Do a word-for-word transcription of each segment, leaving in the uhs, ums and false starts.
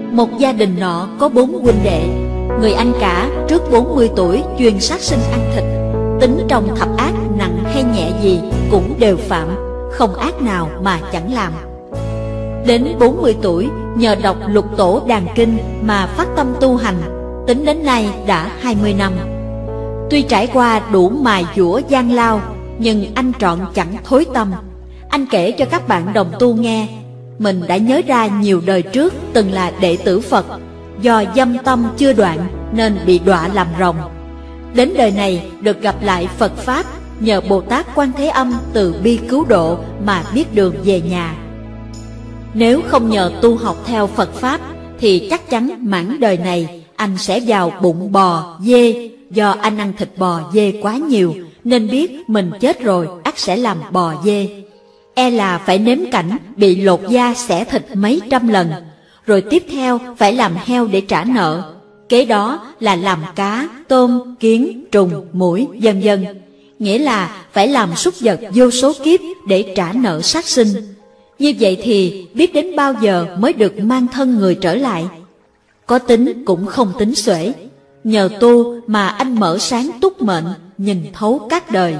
Một gia đình nọ có bốn huynh đệ. Người anh cả trước bốn mươi tuổi chuyên sát sinh ăn thịt, tính trong thập ác nặng hay nhẹ gì cũng đều phạm, không ác nào mà chẳng làm. Đến bốn mươi tuổi nhờ đọc lục tổ đàn kinh mà phát tâm tu hành, tính đến nay đã hai mươi năm. Tuy trải qua đủ mài dũa gian lao, nhưng anh trọn chẳng thối tâm. Anh kể cho các bạn đồng tu nghe, mình đã nhớ ra nhiều đời trước từng là đệ tử Phật, do dâm tâm chưa đoạn nên bị đọa làm rồng. Đến đời này được gặp lại Phật Pháp, nhờ Bồ Tát Quan Thế Âm từ bi cứu độ mà biết đường về nhà. Nếu không nhờ tu học theo Phật Pháp thì chắc chắn mãn đời này anh sẽ vào bụng bò, dê. Do anh ăn thịt bò, dê quá nhiều nên biết mình chết rồi ắt sẽ làm bò, dê. E là phải nếm cảnh bị lột da xẻ thịt mấy trăm lần. Rồi tiếp theo phải làm heo để trả nợ. Kế đó là làm cá, tôm, kiến, trùng, muỗi, vân vân. Nghĩa là phải làm súc vật vô số kiếp để trả nợ sát sinh. Như vậy thì biết đến bao giờ mới được mang thân người trở lại. Có tính cũng không tính xuể. Nhờ tu mà anh mở sáng túc mệnh, nhìn thấu các đời.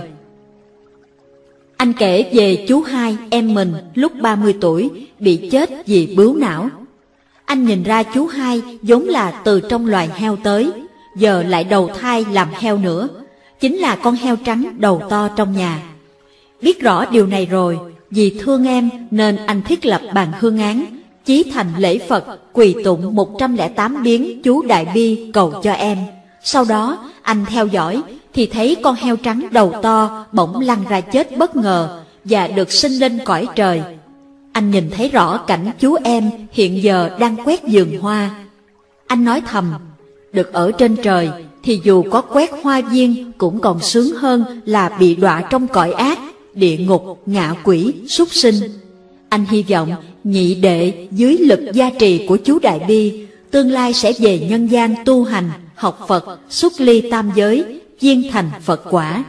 Anh kể về chú hai em mình lúc ba mươi tuổi bị chết vì bướu não. Anh nhìn ra chú hai vốn là từ trong loài heo tới, giờ lại đầu thai làm heo nữa, chính là con heo trắng đầu to trong nhà. Biết rõ điều này rồi, vì thương em nên anh thiết lập bàn hương án, chí thành lễ Phật, quỳ tụng một trăm lẻ tám biến chú Đại Bi cầu cho em. Sau đó anh theo dõi thì thấy con heo trắng đầu to bỗng lăn ra chết bất ngờ và được sinh lên cõi trời. Anh nhìn thấy rõ cảnh chú em hiện giờ đang quét vườn hoa. Anh nói thầm, được ở trên trời thì dù có quét hoa viên cũng còn sướng hơn là bị đọa trong cõi ác, địa ngục, ngạ quỷ, súc sinh. Anh hy vọng nhị đệ dưới lực gia trì của chú Đại Bi tương lai sẽ về nhân gian tu hành, học Phật, xuất ly tam giới, viên thành Phật quả.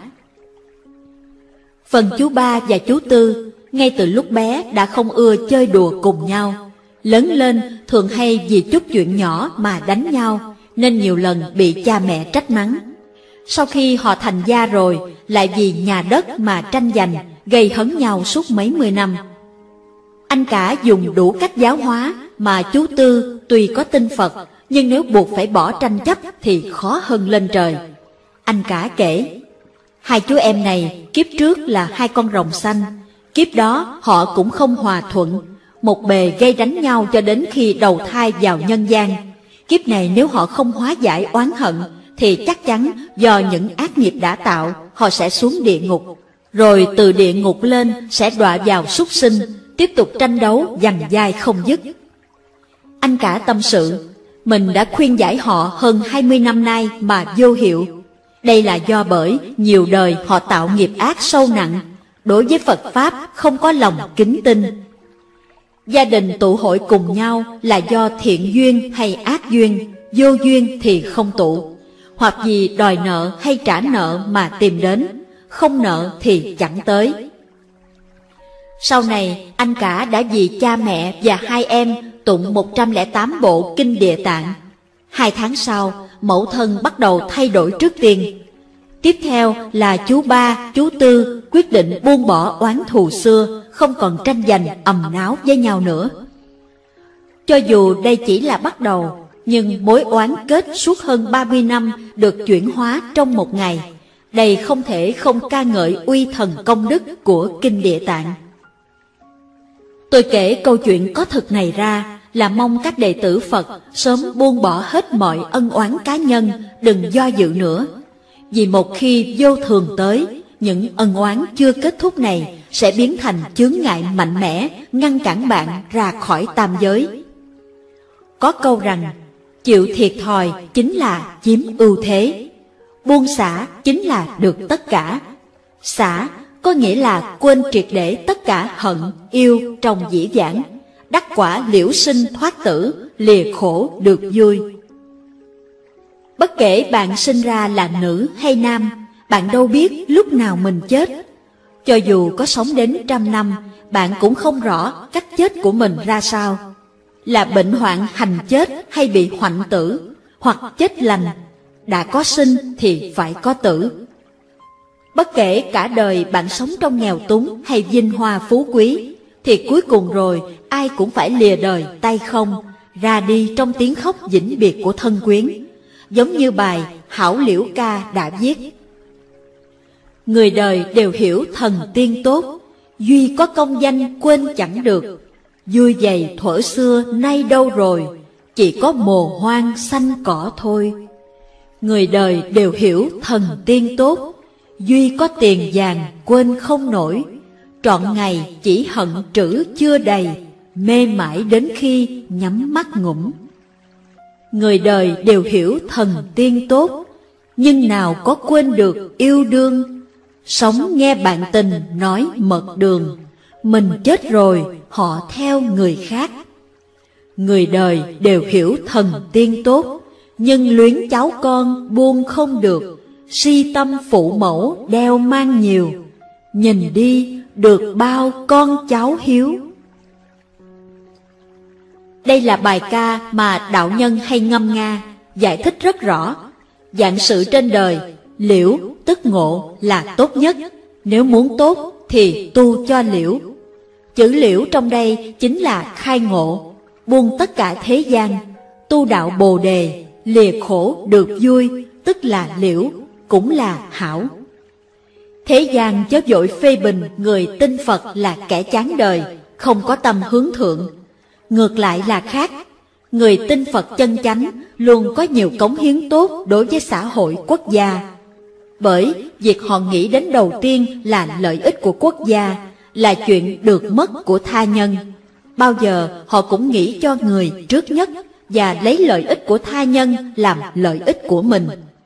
Phần chú ba và chú tư ngay từ lúc bé đã không ưa chơi đùa cùng nhau. Lớn lên thường hay vì chút chuyện nhỏ mà đánh nhau, nên nhiều lần bị cha mẹ trách mắng. Sau khi họ thành gia rồi, lại vì nhà đất mà tranh giành, gây hấn nhau suốt mấy mươi năm. Anh cả dùng đủ cách giáo hóa, mà chú tư tuy có tin Phật, nhưng nếu buộc phải bỏ tranh chấp thì khó hơn lên trời. Anh cả kể, hai chú em này kiếp trước là hai con rồng xanh, kiếp đó họ cũng không hòa thuận, một bề gây đánh nhau cho đến khi đầu thai vào nhân gian. Kiếp này nếu họ không hóa giải oán hận, thì chắc chắn do những ác nghiệp đã tạo, họ sẽ xuống địa ngục, rồi từ địa ngục lên sẽ đọa vào súc sinh, tiếp tục tranh đấu giằng giai không dứt. Anh cả tâm sự, mình đã khuyên giải họ hơn hai mươi năm nay mà vô hiệu. Đây là do bởi nhiều đời họ tạo nghiệp ác sâu nặng, đối với Phật Pháp không có lòng kính tin. Gia đình tụ hội cùng nhau là do thiện duyên hay ác duyên, vô duyên thì không tụ, hoặc vì đòi nợ hay trả nợ mà tìm đến, không nợ thì chẳng tới. Sau này anh cả đã vì cha mẹ và hai em tụng một trăm lẻ tám bộ kinh Địa Tạng. Hai tháng sau, mẫu thân bắt đầu thay đổi trước tiên. Tiếp theo là chú ba, chú tư quyết định buông bỏ oán thù xưa, không còn tranh giành ầm náo với nhau nữa. Cho dù đây chỉ là bắt đầu, nhưng mối oán kết suốt hơn ba mươi năm được chuyển hóa trong một ngày. Đây không thể không ca ngợi uy thần công đức của kinh Địa Tạng. Tôi kể câu chuyện có thực này ra là mong các đệ tử Phật sớm buông bỏ hết mọi ân oán cá nhân, đừng do dự nữa. Vì một khi vô thường tới, những ân oán chưa kết thúc này sẽ biến thành chướng ngại mạnh mẽ, ngăn cản bạn ra khỏi tam giới. Có câu rằng, chịu thiệt thòi chính là chiếm ưu thế, buông xả chính là được tất cả. Xả có nghĩa là quên triệt để tất cả hận, yêu trong dĩ vãng, đắc quả liễu sinh thoát tử, lìa khổ được vui. Bất kể bạn sinh ra là nữ hay nam, bạn đâu biết lúc nào mình chết. Cho dù có sống đến trăm năm, bạn cũng không rõ cách chết của mình ra sao. là bệnh hoạn hành chết hay bị hoạnh tử, hoặc chết lành. Đã có sinh thì phải có tử. Bất kể cả đời bạn sống trong nghèo túng hay vinh hoa phú quý, thì cuối cùng rồi ai cũng phải lìa đời tay không, ra đi trong tiếng khóc vĩnh biệt của thân quyến. Giống như bài Hảo Liễu Ca đã viết: người đời đều hiểu thần tiên tốt, duy có công danh quên chẳng được. Vui vầy thuở xưa nay đâu rồi, chỉ có mồ hoang xanh cỏ thôi. Người đời đều hiểu thần tiên tốt, duy có tiền vàng quên không nổi. Trọn ngày chỉ hận trữ chưa đầy, mê mãi đến khi nhắm mắt ngủm. Người đời đều hiểu thần tiên tốt, nhưng nào có quên được yêu đương. Sống nghe bạn tình nói mật đường, mình chết rồi họ theo người khác. Người đời đều hiểu thần tiên tốt, nhưng luyến cháu con buông không được. Si tâm phụ mẫu đeo mang nhiều, nhìn đi được bao con cháu hiếu. Đây là bài ca mà đạo nhân hay ngâm nga, giải thích rất rõ. Vạn sự trên đời, liễu tức ngộ là tốt nhất. Nếu muốn tốt thì tu cho liễu. Chữ liễu trong đây chính là khai ngộ, buông tất cả thế gian, tu đạo Bồ đề, lìa khổ được vui, tức là liễu, cũng là hảo. Thế gian chớ vội phê bình người tin Phật là kẻ chán đời, không có tâm hướng thượng. Ngược lại là khác, người tin Phật chân chánh luôn có nhiều cống hiến tốt đối với xã hội quốc gia. Bởi việc họ nghĩ đến đầu tiên là lợi ích của quốc gia, là chuyện được mất của tha nhân. Bao giờ họ cũng nghĩ cho người trước nhất, và lấy lợi ích của tha nhân làm lợi ích của mình.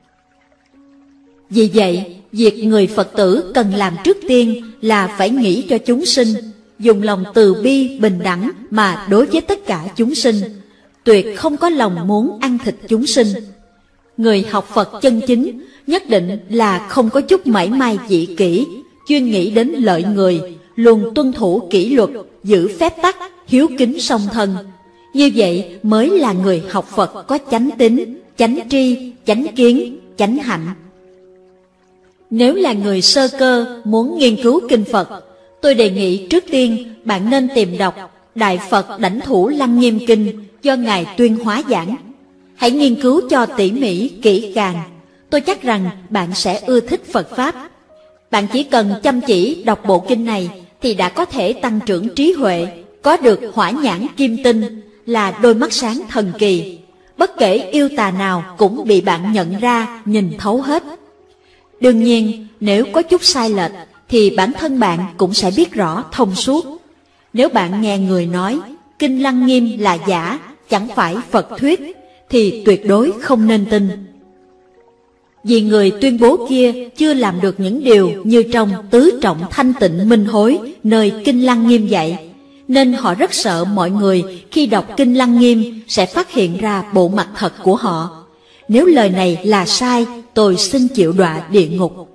Vì vậy, việc người Phật tử cần làm trước tiên là phải nghĩ cho chúng sinh, dùng lòng từ bi bình đẳng mà đối với tất cả chúng sinh, tuyệt không có lòng muốn ăn thịt chúng sinh. Người học Phật chân chính nhất định là không có chút mảy may dị kỷ, chuyên nghĩ đến lợi người, luôn tuân thủ kỷ luật, giữ phép tắc, hiếu kính song thân. Như vậy mới là người học Phật có chánh tín, chánh tri, chánh kiến, chánh hạnh. Nếu là người sơ cơ muốn nghiên cứu kinh Phật, tôi đề nghị trước tiên bạn nên tìm đọc Đại Phật Đảnh Thủ Lăng Nghiêm Kinh do Ngài Tuyên Hóa giảng. Hãy nghiên cứu cho tỉ mỉ, kỹ càng. Tôi chắc rằng bạn sẽ ưa thích Phật Pháp. Bạn chỉ cần chăm chỉ đọc bộ kinh này thì đã có thể tăng trưởng trí huệ, có được hỏa nhãn kim tinh, là đôi mắt sáng thần kỳ. Bất kể yêu tà nào cũng bị bạn nhận ra, nhìn thấu hết. Đương nhiên, nếu có chút sai lệch thì bản thân bạn cũng sẽ biết rõ thông suốt. Nếu bạn nghe người nói Kinh Lăng Nghiêm là giả, chẳng phải Phật thuyết, thì tuyệt đối không nên tin. Vì người tuyên bố kia chưa làm được những điều như trong Tứ Trọng Thanh Tịnh Minh Hối nơi Kinh Lăng Nghiêm dạy, nên họ rất sợ mọi người khi đọc Kinh Lăng Nghiêm sẽ phát hiện ra bộ mặt thật của họ. Nếu lời này là sai, tôi xin chịu đọa địa ngục.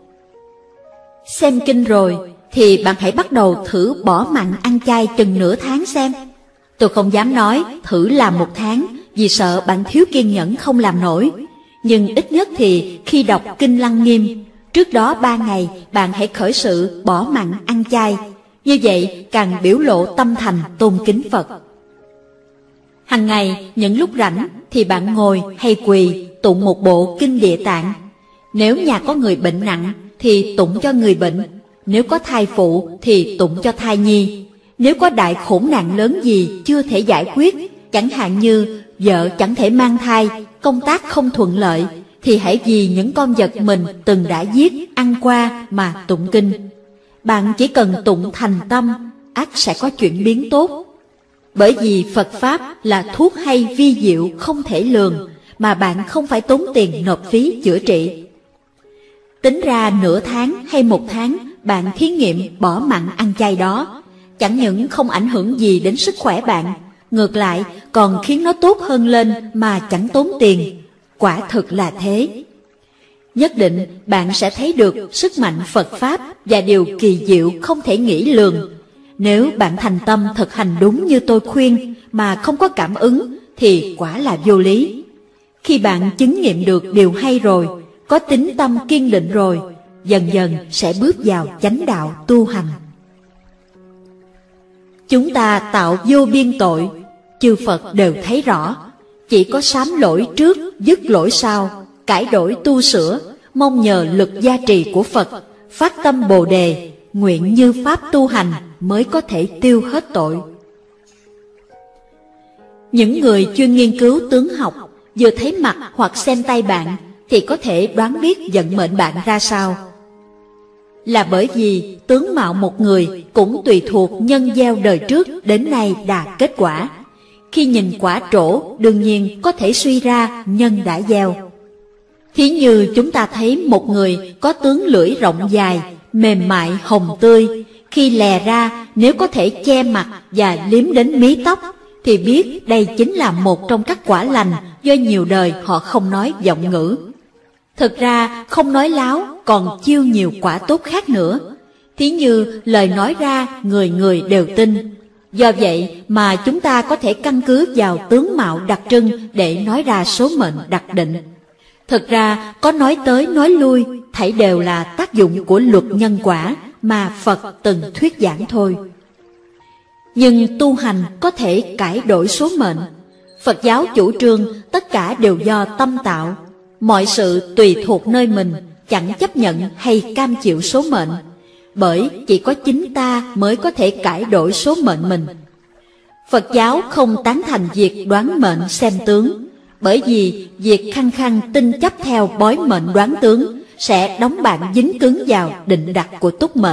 Xem kinh rồi thì bạn hãy bắt đầu thử bỏ mặn ăn chay chừng nửa tháng xem. Tôi không dám nói thử làm một tháng, vì sợ bạn thiếu kiên nhẫn không làm nổi. Nhưng ít nhất thì khi đọc Kinh Lăng Nghiêm, trước đó ba ngày bạn hãy khởi sự bỏ mặn ăn chay. Như vậy càng biểu lộ tâm thành tôn kính Phật. Hằng ngày những lúc rảnh thì bạn ngồi hay quỳ tụng một bộ Kinh Địa Tạng. Nếu nhà có người bệnh nặng thì tụng cho người bệnh, nếu có thai phụ thì tụng cho thai nhi. Nếu có đại khốn nạn lớn gì chưa thể giải quyết, chẳng hạn như vợ chẳng thể mang thai, công tác không thuận lợi, thì hãy vì những con vật mình từng đã giết, ăn qua mà tụng kinh. Bạn chỉ cần tụng thành tâm, ắt sẽ có chuyển biến tốt. Bởi vì Phật Pháp là thuốc hay vi diệu không thể lường, mà bạn không phải tốn tiền nộp phí chữa trị. Tính ra nửa tháng hay một tháng bạn thí nghiệm bỏ mặn ăn chay đó, chẳng những không ảnh hưởng gì đến sức khỏe bạn, ngược lại còn khiến nó tốt hơn lên mà chẳng tốn tiền. Quả thực là thế. Nhất định bạn sẽ thấy được sức mạnh Phật Pháp và điều kỳ diệu không thể nghĩ lường. Nếu bạn thành tâm thực hành đúng như tôi khuyên mà không có cảm ứng thì quả là vô lý. Khi bạn chứng nghiệm được điều hay rồi, có tín tâm kiên định rồi, dần dần sẽ bước vào chánh đạo tu hành. Chúng ta tạo vô biên tội, chư Phật đều thấy rõ. Chỉ có sám lỗi trước, dứt lỗi sau, cải đổi tu sửa, mong nhờ lực gia trì của Phật, phát tâm Bồ Đề, nguyện như pháp tu hành mới có thể tiêu hết tội. Những người chuyên nghiên cứu tướng học, vừa thấy mặt hoặc xem tay bạn thì có thể đoán biết vận mệnh bạn ra sao. Là bởi vì tướng mạo một người cũng tùy thuộc nhân gieo đời trước đến nay đạt kết quả. Khi nhìn quả trổ, đương nhiên có thể suy ra nhân đã gieo. Thí như chúng ta thấy một người có tướng lưỡi rộng dài, mềm mại, hồng tươi, khi lè ra nếu có thể che mặt và liếm đến mí tóc, thì biết đây chính là một trong các quả lành do nhiều đời họ không nói vọng ngữ. Thực ra không nói láo còn chiêu nhiều quả tốt khác nữa. Thí như lời nói ra người người đều tin. Do vậy mà chúng ta có thể căn cứ vào tướng mạo đặc trưng để nói ra số mệnh đặc định. Thực ra có nói tới nói lui, thảy đều là tác dụng của luật nhân quả mà Phật từng thuyết giảng thôi. Nhưng tu hành có thể cải đổi số mệnh. Phật giáo chủ trương tất cả đều do tâm tạo. Mọi sự tùy thuộc nơi mình, chẳng chấp nhận hay cam chịu số mệnh. Bởi chỉ có chính ta mới có thể cải đổi số mệnh mình. Phật giáo không tán thành việc đoán mệnh xem tướng, bởi vì việc khăng khăng tin chấp theo bói mệnh đoán tướng sẽ đóng bạn dính cứng vào định đặc của túc mệnh.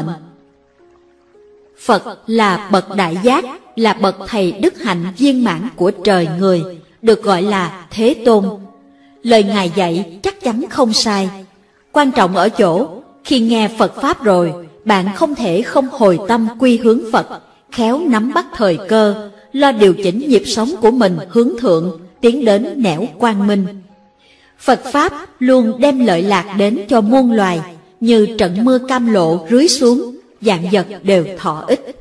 Phật là bậc đại giác, là bậc thầy đức hạnh viên mãn của trời người, được gọi là Thế Tôn. Lời Ngài dạy chắc chắn không sai. Quan trọng ở chỗ, khi nghe Phật Pháp rồi, bạn không thể không hồi tâm quy hướng Phật, khéo nắm bắt thời cơ, lo điều chỉnh nhịp sống của mình hướng thượng, tiến đến nẻo quang minh. Phật Pháp luôn đem lợi lạc đến cho muôn loài, như trận mưa cam lộ rưới xuống, vạn vật đều thọ ích.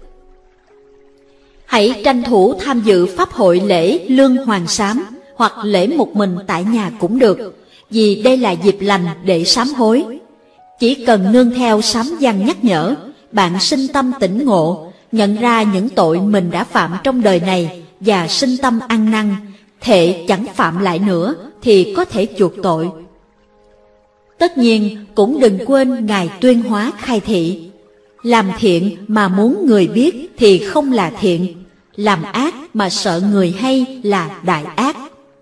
Hãy tranh thủ tham dự pháp hội lễ Lương Hoàng Sám, hoặc lễ một mình tại nhà cũng được, vì đây là dịp lành để sám hối. Chỉ cần nương theo sám văn nhắc nhở, bạn sinh tâm tỉnh ngộ, nhận ra những tội mình đã phạm trong đời này và sinh tâm ăn năn, thệ chẳng phạm lại nữa thì có thể chuộc tội. Tất nhiên cũng đừng quên Ngài tuyên hóa khai thị: làm thiện mà muốn người biết thì không là thiện, làm ác mà sợ người hay là đại ác.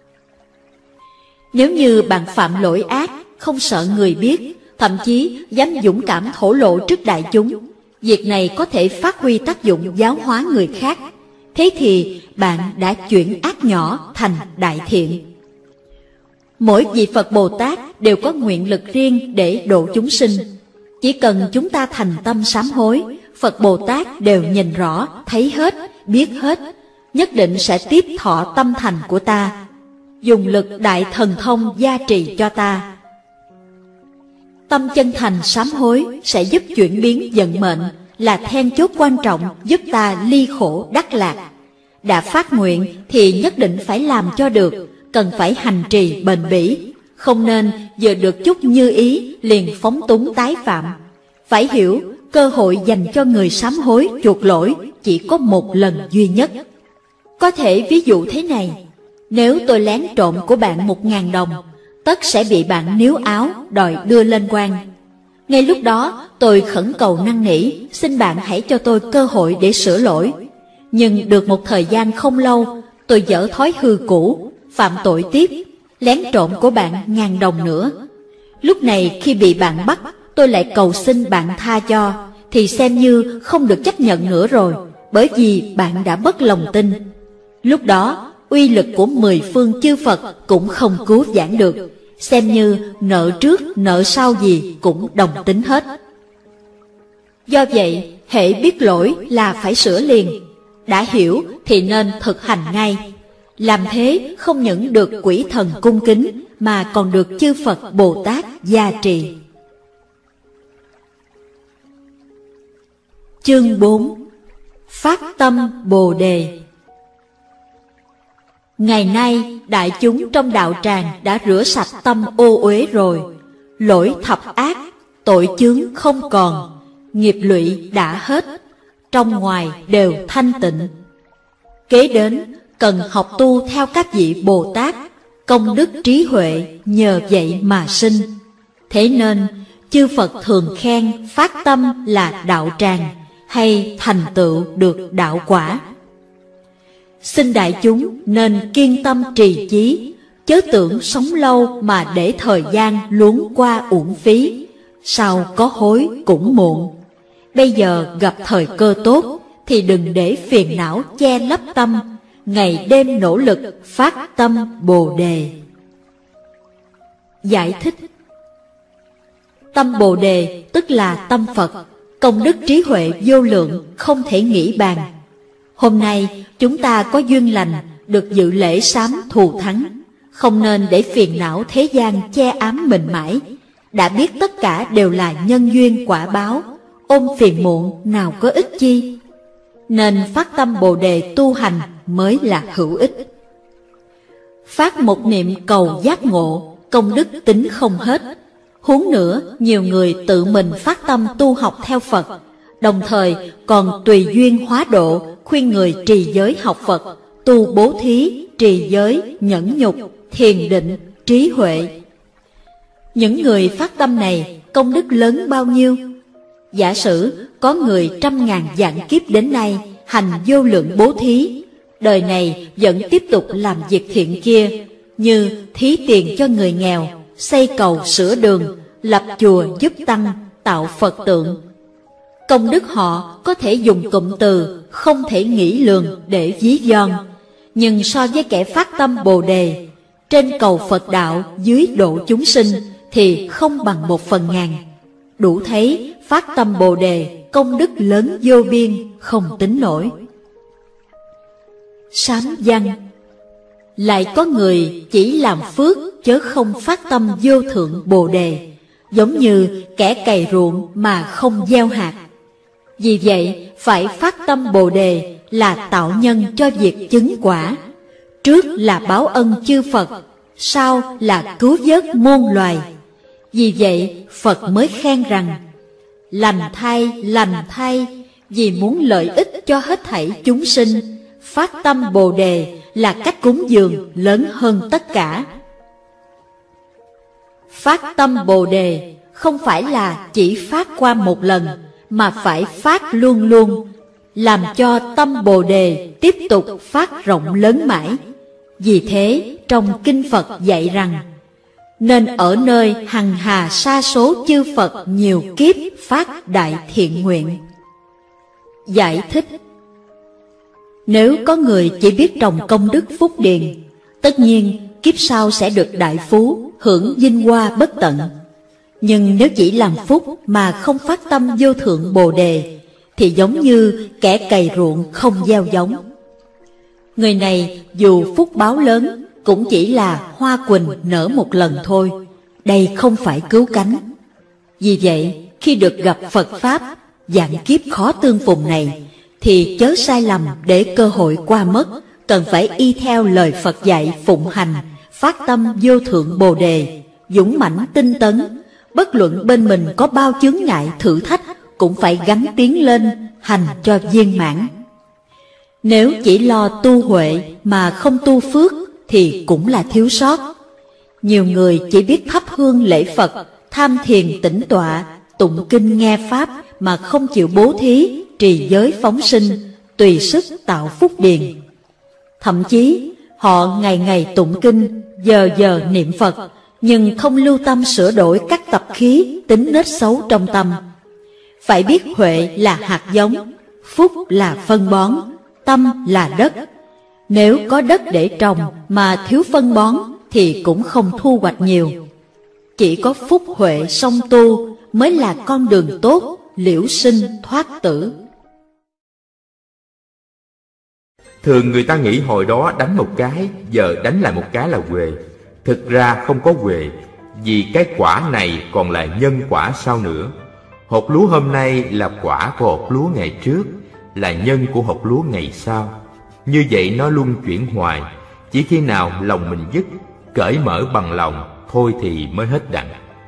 Nếu như bạn phạm lỗi ác, không sợ người biết, thậm chí dám dũng cảm thổ lộ trước đại chúng, việc này có thể phát huy tác dụng giáo hóa người khác. Thế thì bạn đã chuyển ác nhỏ thành đại thiện. Mỗi vị Phật Bồ Tát đều có nguyện lực riêng để độ chúng sinh. Chỉ cần chúng ta thành tâm sám hối, Phật Bồ Tát đều nhìn rõ, thấy hết, biết hết, nhất định sẽ tiếp thọ tâm thành của ta, dùng lực đại thần thông gia trì cho ta. Tâm chân thành sám hối sẽ giúp chuyển biến vận mệnh, là then chốt quan trọng giúp ta ly khổ đắc lạc. Đã phát nguyện thì nhất định phải làm cho được, cần phải hành trì bền bỉ, không nên vừa được chút như ý liền phóng túng tái phạm. Phải hiểu, cơ hội dành cho người sám hối chuộc lỗi chỉ có một lần duy nhất. Có thể ví dụ thế này: nếu tôi lén trộm của bạn một ngàn đồng, tất sẽ bị bạn níu áo đòi đưa lên quan. Ngay lúc đó tôi khẩn cầu năn nỉ, xin bạn hãy cho tôi cơ hội để sửa lỗi. Nhưng được một thời gian không lâu, tôi dở thói hư cũ, phạm tội tiếp, lén trộm của bạn ngàn đồng nữa. Lúc này khi bị bạn bắt, tôi lại cầu xin bạn tha cho, thì xem như không được chấp nhận nữa rồi, bởi vì bạn đã mất lòng tin. Lúc đó uy lực của mười phương chư Phật cũng không cứu vãn được, xem như nợ trước nợ sau gì cũng đồng tính hết. Do vậy, hễ biết lỗi là phải sửa liền, đã hiểu thì nên thực hành ngay. Làm thế không những được quỷ thần cung kính mà còn được chư Phật Bồ Tát gia trì. Chương bốn. Phát tâm Bồ Đề. Ngày nay, đại chúng trong đạo tràng đã rửa sạch tâm ô uế rồi, lỗi thập ác, tội chướng không còn, nghiệp lụy đã hết, trong ngoài đều thanh tịnh. Kế đến, cần học tu theo các vị Bồ Tát, công đức trí huệ nhờ vậy mà sinh. Thế nên, chư Phật thường khen phát tâm là đạo tràng, hay thành tựu được đạo quả. Xin đại chúng nên kiên tâm trì chí, chớ tưởng sống lâu mà để thời gian luống qua uổng phí, sau có hối cũng muộn. Bây giờ gặp thời cơ tốt, thì đừng để phiền não che lấp tâm, ngày đêm nỗ lực phát tâm Bồ Đề. Giải thích: tâm Bồ Đề tức là tâm Phật, công đức trí huệ vô lượng không thể nghĩ bàn. Hôm nay chúng ta có duyên lành được dự lễ sám thù thắng, không nên để phiền não thế gian che ám mình mãi. Đã biết tất cả đều là nhân duyên quả báo, ôm phiền muộn nào có ích chi. Nên phát tâm Bồ Đề tu hành mới là hữu ích. Phát một niệm cầu giác ngộ, công đức tính không hết. Huống nữa, nhiều người tự mình phát tâm tu học theo Phật, đồng thời còn tùy duyên hóa độ, khuyên người trì giới học Phật, tu bố thí, trì giới, nhẫn nhục, thiền định, trí huệ. Những người phát tâm này, công đức lớn bao nhiêu? Giả sử có người trăm ngàn vạn kiếp đến nay hành vô lượng bố thí, đời này vẫn tiếp tục làm việc thiện kia, như thí tiền cho người nghèo, xây cầu sửa đường, lập chùa giúp tăng, tạo Phật tượng. Công đức họ có thể dùng cụm từ không thể nghĩ lường để ví von. Nhưng so với kẻ phát tâm Bồ Đề, trên cầu Phật đạo, dưới độ chúng sinh, thì không bằng một phần ngàn. Đủ thấy phát tâm Bồ Đề công đức lớn vô biên, không tính nổi. Sám văn. Lại có người chỉ làm phước chớ không phát tâm vô thượng Bồ Đề, giống như kẻ cày ruộng mà không gieo hạt. Vì vậy phải phát tâm Bồ Đề là tạo nhân cho việc chứng quả. Trước là báo ân chư Phật, sau là cứu vớt muôn loài. Vì vậy Phật mới khen rằng: lành thay, lành thay, vì muốn lợi ích cho hết thảy chúng sinh, phát tâm Bồ Đề là cách cúng dường lớn hơn tất cả. Phát tâm Bồ Đề không phải là chỉ phát qua một lần, mà phải phát luôn luôn, làm cho tâm Bồ Đề tiếp tục phát rộng lớn mãi. Vì thế trong Kinh Phật dạy rằng: nên ở nơi hằng hà sa số chư Phật nhiều kiếp phát đại thiện nguyện. Giải thích: nếu có người chỉ biết trồng công đức phúc điền, tất nhiên kiếp sau sẽ được đại phú, hưởng vinh hoa bất tận. Nhưng nếu chỉ làm phúc mà không phát tâm vô thượng Bồ Đề, thì giống như kẻ cày ruộng không gieo giống. Người này dù phúc báo lớn, cũng chỉ là hoa quỳnh nở một lần thôi, đây không phải cứu cánh. Vì vậy, khi được gặp Phật Pháp, vạn kiếp khó tương phùng này, thì chớ sai lầm để cơ hội qua mất, cần phải y theo lời Phật dạy phụng hành, phát tâm vô thượng Bồ Đề, dũng mãnh tinh tấn, bất luận bên mình có bao chướng ngại thử thách, cũng phải gắng tiến lên, hành cho viên mãn. Nếu chỉ lo tu huệ mà không tu phước, thì cũng là thiếu sót. Nhiều người chỉ biết thắp hương lễ Phật, tham thiền tĩnh tọa, tụng kinh nghe Pháp, mà không chịu bố thí, trì giới phóng sinh, tùy sức tạo phúc điền. Thậm chí, họ ngày ngày tụng kinh, giờ giờ niệm Phật, nhưng không lưu tâm sửa đổi các tập khí, tính nết xấu trong tâm. Phải biết huệ là hạt giống, phúc là phân bón, tâm là đất. Nếu có đất để trồng mà thiếu phân bón, thì cũng không thu hoạch nhiều. Chỉ có phúc huệ song tu mới là con đường tốt, liễu sinh thoát tử. Thường người ta nghĩ hồi đó đánh một cái, giờ đánh lại một cái là huệ. Thực ra không có huệ, vì cái quả này còn là nhân quả sau nữa. Hột lúa hôm nay là quả của hột lúa ngày trước. là nhân của hột lúa ngày sau. Như vậy nó luân chuyển hoài, chỉ khi nào lòng mình dứt, cởi mở bằng lòng, thôi thì mới hết đặng.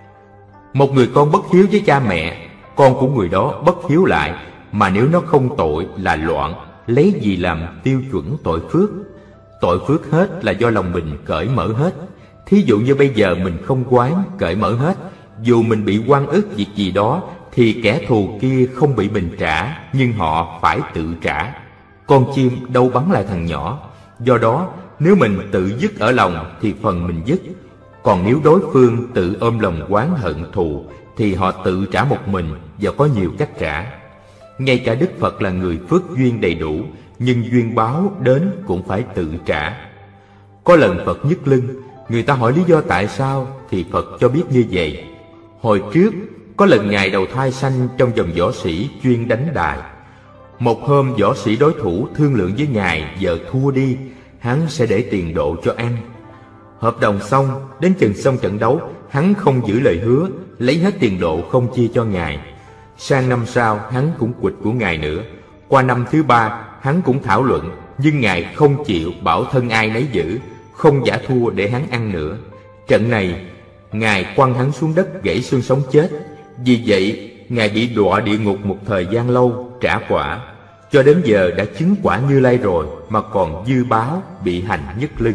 Một người con bất hiếu với cha mẹ, con của người đó bất hiếu lại, mà nếu nó không tội là loạn, lấy gì làm tiêu chuẩn tội phước? Tội phước hết là do lòng mình cởi mở hết. Thí dụ như bây giờ mình không quán, cởi mở hết, dù mình bị oan ức việc gì đó, thì kẻ thù kia không bị mình trả, nhưng họ phải tự trả. Con chim đâu bắn lại thằng nhỏ. Do đó, nếu mình tự dứt ở lòng thì phần mình dứt. Còn nếu đối phương tự ôm lòng oán hận thù, thì họ tự trả một mình, và có nhiều cách trả. Ngay cả Đức Phật là người phước duyên đầy đủ, nhưng duyên báo đến cũng phải tự trả. Có lần Phật nhức lưng, người ta hỏi lý do tại sao, thì Phật cho biết như vậy. Hồi trước, có lần Ngài đầu thai sanh trong dòng võ sĩ chuyên đánh đài. Một hôm võ sĩ đối thủ thương lượng với Ngài, giờ thua đi, hắn sẽ để tiền độ cho ăn. Hợp đồng xong, đến chừng xong trận đấu, hắn không giữ lời hứa, lấy hết tiền độ không chia cho Ngài. Sang năm sau, hắn cũng quỵt của Ngài nữa. Qua năm thứ ba, hắn cũng thảo luận, nhưng Ngài không chịu, bảo thân ai nấy giữ, không giả thua để hắn ăn nữa. Trận này, Ngài quăng hắn xuống đất gãy xương sống chết. Vì vậy, Ngài bị đọa địa ngục một thời gian lâu, trả quả. Cho đến giờ đã chứng quả Như Lai rồi, mà còn dư báo, bị hành nhức lưng.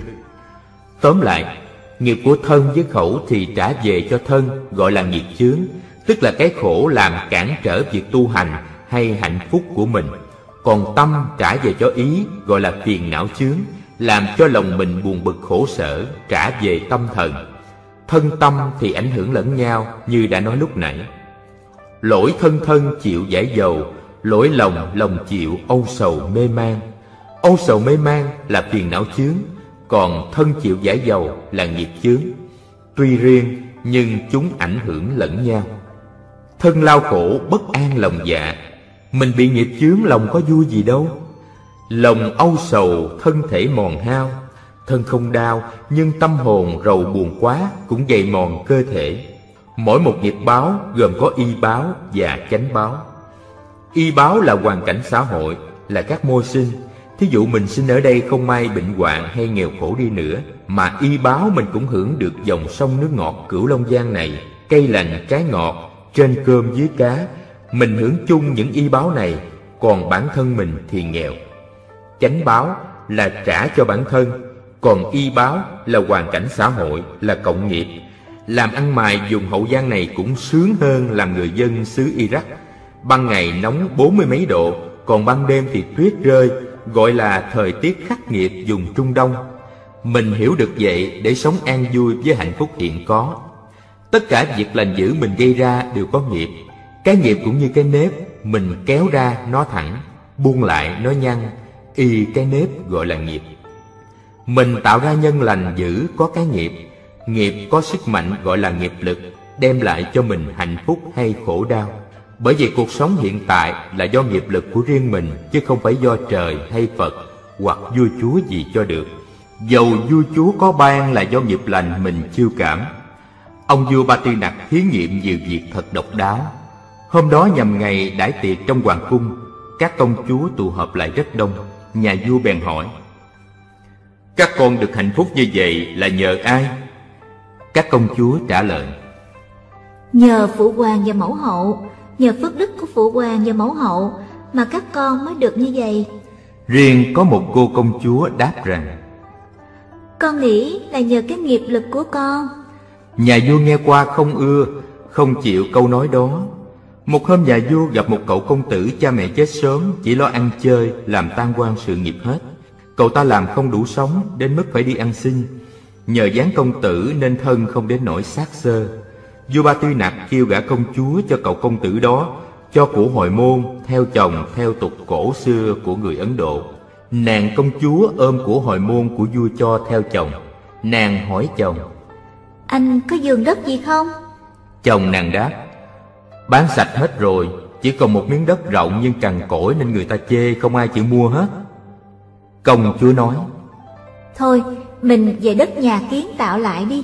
Tóm lại, nghiệp của thân với khẩu thì trả về cho thân, gọi là nghiệp chướng, tức là cái khổ làm cản trở việc tu hành hay hạnh phúc của mình. Còn tâm trả về cho ý, gọi là phiền não chướng, làm cho lòng mình buồn bực khổ sở, trả về tâm thần. Thân tâm thì ảnh hưởng lẫn nhau, như đã nói lúc nãy. Lỗi thân thân chịu giải dầu, lỗi lòng lòng chịu âu sầu mê man. Âu sầu mê man là phiền não chướng, còn thân chịu giải dầu là nghiệp chướng. Tuy riêng nhưng chúng ảnh hưởng lẫn nhau. Thân lao khổ bất an lòng dạ, mình bị nghiệp chướng lòng có vui gì đâu. Lòng âu sầu thân thể mòn hao, thân không đau nhưng tâm hồn rầu buồn quá cũng dày mòn cơ thể. Mỗi một nghiệp báo gồm có y báo và chánh báo. Y báo là hoàn cảnh xã hội, là các môi sinh. Thí dụ mình sinh ở đây không may bệnh hoạn hay nghèo khổ đi nữa, mà y báo mình cũng hưởng được dòng sông nước ngọt Cửu Long Giang này, cây lành trái ngọt, trên cơm dưới cá. Mình hưởng chung những y báo này, còn bản thân mình thì nghèo. Chánh báo là trả cho bản thân, còn y báo là hoàn cảnh xã hội, là cộng nghiệp. Làm ăn mài vùng Hậu Giang này cũng sướng hơn làm người dân xứ Iraq. Ban ngày nóng bốn mươi mấy độ, còn ban đêm thì tuyết rơi, gọi là thời tiết khắc nghiệt vùng Trung Đông. Mình hiểu được vậy để sống an vui với hạnh phúc hiện có. Tất cả việc lành dữ mình gây ra đều có nghiệp. Cái nghiệp cũng như cái nếp, mình kéo ra nó thẳng, buông lại nó nhăn, y cái nếp gọi là nghiệp. Mình tạo ra nhân lành dữ có cái nghiệp. Nghiệp có sức mạnh gọi là nghiệp lực, đem lại cho mình hạnh phúc hay khổ đau. Bởi vì cuộc sống hiện tại là do nghiệp lực của riêng mình, chứ không phải do trời hay Phật hoặc vua chúa gì cho được. Dầu vua chúa có ban là do nghiệp lành mình chiêu cảm. Ông vua Ba Tư Nặc thí nghiệm nhiều việc thật độc đáo. Hôm đó nhằm ngày đãi tiệc trong hoàng cung, các công chúa tụ họp lại rất đông. Nhà vua bèn hỏi: các con được hạnh phúc như vậy là nhờ ai? Các công chúa trả lời: nhờ phụ hoàng và mẫu hậu, nhờ phước đức của phụ hoàng và mẫu hậu mà các con mới được như vậy. Riêng có một cô công chúa đáp rằng: con nghĩ là nhờ cái nghiệp lực của con. Nhà vua nghe qua không ưa, không chịu câu nói đó. Một hôm nhà vua gặp một cậu công tử cha mẹ chết sớm, chỉ lo ăn chơi, làm tan quan sự nghiệp hết. Cậu ta làm không đủ sống, đến mức phải đi ăn xin. Nhờ dáng công tử nên thân không đến nỗi xác xơ. Vua Ba Tư Nặc kêu gả công chúa cho cậu công tử đó, cho của hồi môn, theo chồng, theo tục cổ xưa của người Ấn Độ. Nàng công chúa ôm của hồi môn của vua cho theo chồng. Nàng hỏi chồng: anh có vườn đất gì không? Chồng nàng đáp: bán sạch hết rồi, chỉ còn một miếng đất rộng nhưng cằn cỗi nên người ta chê, không ai chịu mua hết. Công chúa nói: thôi mình về đất nhà kiến tạo lại đi.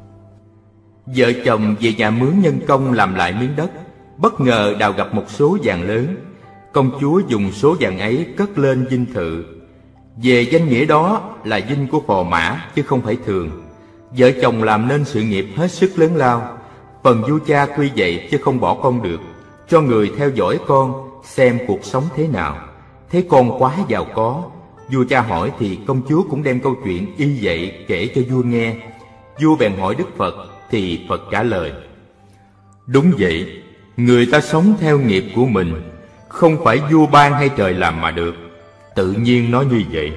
Vợ chồng về nhà mướn nhân công làm lại miếng đất. Bất ngờ đào gặp một số vàng lớn. Công chúa dùng số vàng ấy cất lên dinh thự. Về danh nghĩa đó là dinh của phò mã chứ không phải thường. Vợ chồng làm nên sự nghiệp hết sức lớn lao. Phần vua cha tuy vậy chứ không bỏ con được, cho người theo dõi con xem cuộc sống thế nào. Thấy con quá giàu có, vua cha hỏi thì công chúa cũng đem câu chuyện y vậy kể cho vua nghe. Vua bèn hỏi Đức Phật thì Phật trả lời: đúng vậy, người ta sống theo nghiệp của mình, không phải vua ban hay trời làm mà được, tự nhiên nó như vậy.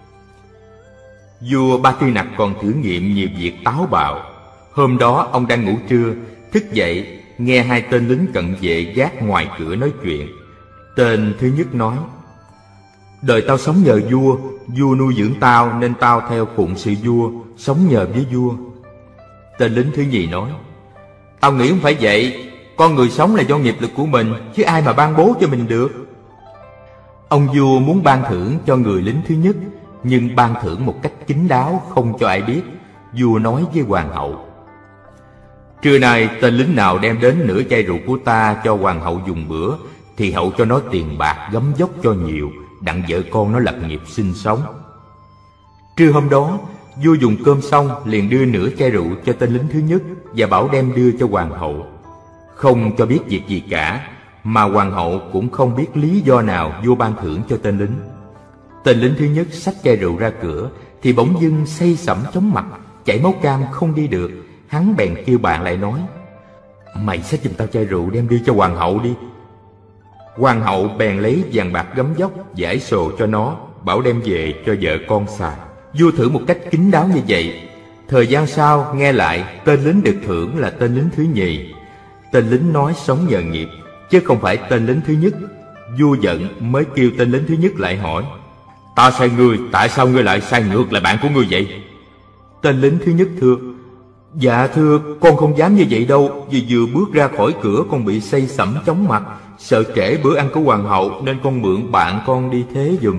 Vua Ba Tư Nặc còn thử nghiệm nhiều việc táo bạo. Hôm đó ông đang ngủ trưa, thức dậy nghe hai tên lính cận vệ gác ngoài cửa nói chuyện. Tên thứ nhất nói: đời tao sống nhờ vua, vua nuôi dưỡng tao nên tao theo phụng sự vua, sống nhờ với vua. Tên lính thứ nhì nói: tao nghĩ không phải vậy, con người sống là do nghiệp lực của mình, chứ ai mà ban bố cho mình được. Ông vua muốn ban thưởng cho người lính thứ nhất, nhưng ban thưởng một cách kín đáo, không cho ai biết. Vua nói với hoàng hậu: trưa nay tên lính nào đem đến nửa chai rượu của ta cho hoàng hậu dùng bữa, thì hậu cho nó tiền bạc gấm dốc cho nhiều, đặng vợ con nó lập nghiệp sinh sống. Trưa hôm đó, vua dùng cơm xong liền đưa nửa chai rượu cho tên lính thứ nhất và bảo đem đưa cho hoàng hậu. Không cho biết việc gì cả, mà hoàng hậu cũng không biết lý do nào vua ban thưởng cho tên lính. Tên lính thứ nhất xách chai rượu ra cửa thì bỗng dưng say sẩm chóng mặt, chảy máu cam không đi được. Hắn bèn kêu bạn lại nói: mày xách giùm tao chai rượu đem đưa cho hoàng hậu đi. Hoàng hậu bèn lấy vàng bạc gấm dốc giải sồ cho nó, bảo đem về cho vợ con xài. Vua thử một cách kín đáo như vậy. Thời gian sau nghe lại tên lính được thưởng là tên lính thứ nhì. Tên lính nói sống nhờ nghiệp chứ không phải tên lính thứ nhất. Vua giận mới kêu tên lính thứ nhất lại hỏi: ta sai ngươi, tại sao ngươi lại sai ngược lại bạn của ngươi vậy? Tên lính thứ nhất thưa: dạ thưa, con không dám như vậy đâu, vì vừa bước ra khỏi cửa con bị say sẩm chóng mặt, sợ trễ bữa ăn của hoàng hậu nên con mượn bạn con đi thế giùm.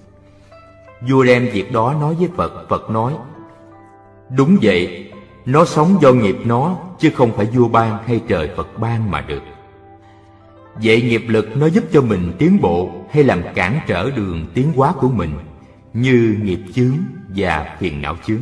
Vua đem việc đó nói với Phật. Phật nói: đúng vậy, nó sống do nghiệp nó, chứ không phải vua ban hay trời Phật ban mà được. Vậy nghiệp lực nó giúp cho mình tiến bộ hay làm cản trở đường tiến hóa của mình, như nghiệp chướng và phiền não chướng.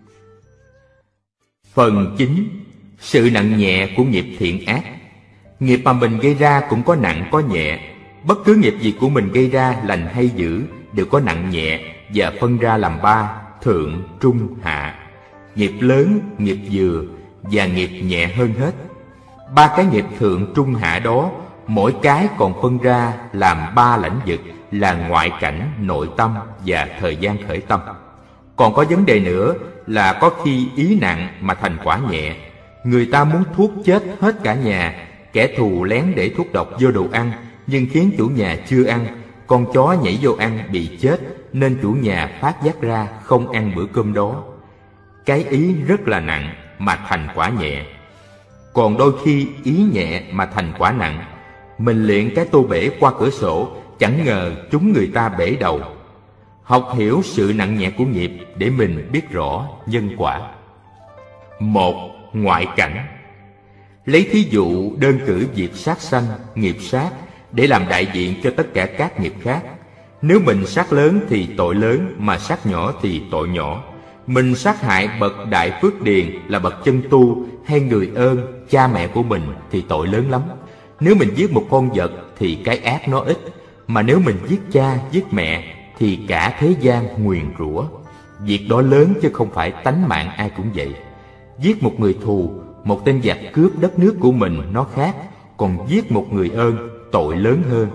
Phần chín. Sự nặng nhẹ của nghiệp thiện ác. Nghiệp mà mình gây ra cũng có nặng có nhẹ. Bất cứ nghiệp gì của mình gây ra, lành hay dữ, đều có nặng nhẹ và phân ra làm ba: thượng, trung, hạ. Nghiệp lớn, nghiệp vừa và nghiệp nhẹ hơn hết. Ba cái nghiệp thượng, trung, hạ đó, mỗi cái còn phân ra làm ba lãnh vực là ngoại cảnh, nội tâm và thời gian khởi tâm. Còn có vấn đề nữa là có khi ý nặng mà thành quả nhẹ. Người ta muốn thuốc chết hết cả nhà, kẻ thù lén để thuốc độc vô đồ ăn, nhưng khiến chủ nhà chưa ăn. Con chó nhảy vô ăn bị chết, nên chủ nhà phát giác ra không ăn bữa cơm đó. Cái ý rất là nặng mà thành quả nhẹ. Còn đôi khi ý nhẹ mà thành quả nặng. Mình luyện cái tô bể qua cửa sổ, chẳng ngờ trúng người ta bể đầu. Học hiểu sự nặng nhẹ của nghiệp để mình biết rõ nhân quả. Một. Ngoại cảnh. Lấy thí dụ đơn cử việc sát sanh, nghiệp sát để làm đại diện cho tất cả các nghiệp khác. Nếu mình sát lớn thì tội lớn, mà sát nhỏ thì tội nhỏ. Mình sát hại bậc đại phước điền là bậc chân tu hay người ơn, cha mẹ của mình thì tội lớn lắm. Nếu mình giết một con vật thì cái ác nó ít, mà nếu mình giết cha, giết mẹ thì cả thế gian nguyền rủa. Việc đó lớn chứ không phải tánh mạng ai cũng vậy. Giết một người thù, một tên giặc cướp đất nước của mình nó khác, còn giết một người ơn tội lớn hơn.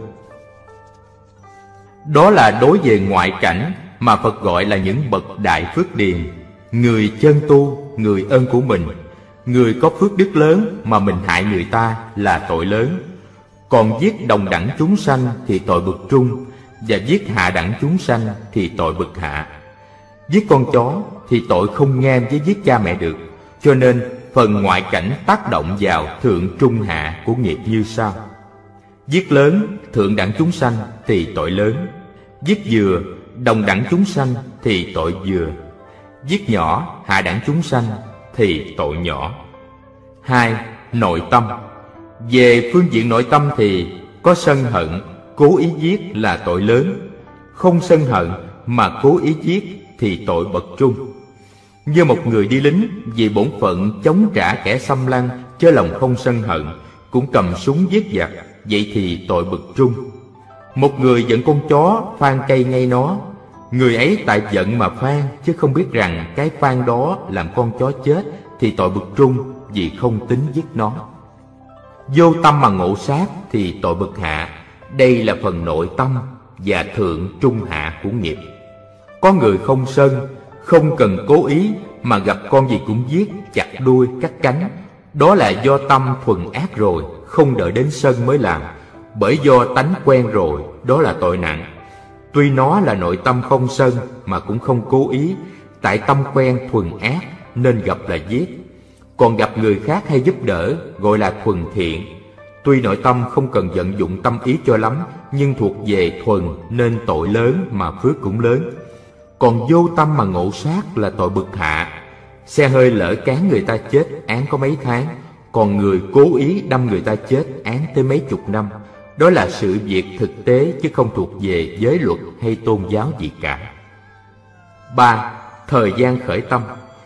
Đó là đối về ngoại cảnh mà Phật gọi là những bậc đại phước điền, người chân tu, người ơn của mình. Người có phước đức lớn mà mình hại người ta là tội lớn. Còn giết đồng đẳng chúng sanh thì tội bậc trung, và giết hạ đẳng chúng sanh thì tội bậc hạ. Giết con chó thì tội không ngang với giết cha mẹ được. Cho nên phần ngoại cảnh tác động vào thượng trung hạ của nghiệp như sau: giết lớn, thượng đẳng chúng sanh thì tội lớn. Giết vừa, đồng đẳng chúng sanh thì tội vừa. Giết nhỏ, hạ đẳng chúng sanh thì tội nhỏ. Hai. Nội tâm. Về phương diện nội tâm thì có sân hận, cố ý giết là tội lớn. Không sân hận mà cố ý giết thì tội bậc trung. Như một người đi lính vì bổn phận chống trả kẻ xâm lăng, chớ lòng không sân hận, cũng cầm súng giết giặc, vậy thì tội bậc trung. Một người giận con chó phan cây ngay nó, người ấy tại giận mà phan, chứ không biết rằng cái phan đó làm con chó chết, thì tội bậc trung vì không tính giết nó. Vô tâm mà ngộ sát thì tội bậc hạ. Đây là phần nội tâm và thượng trung hạ của nghiệp. Có người không sân, không cần cố ý, mà gặp con gì cũng giết, chặt đuôi, cắt cánh. Đó là do tâm thuần ác rồi, không đợi đến sân mới làm. Bởi do tánh quen rồi, đó là tội nặng. Tuy nó là nội tâm không sân mà cũng không cố ý, tại tâm quen thuần ác nên gặp là giết. Còn gặp người khác hay giúp đỡ gọi là thuần thiện. Tuy nội tâm không cần vận dụng tâm ý cho lắm, nhưng thuộc về thuần nên tội lớn mà phước cũng lớn. Còn vô tâm mà ngộ sát là tội bậc hạ. Xe hơi lỡ cán người ta chết án có mấy tháng, còn người cố ý đâm người ta chết án tới mấy chục năm. Đó là sự việc thực tế chứ không thuộc về giới luật hay tôn giáo gì cả. Ba. Thời gian khởi tâm.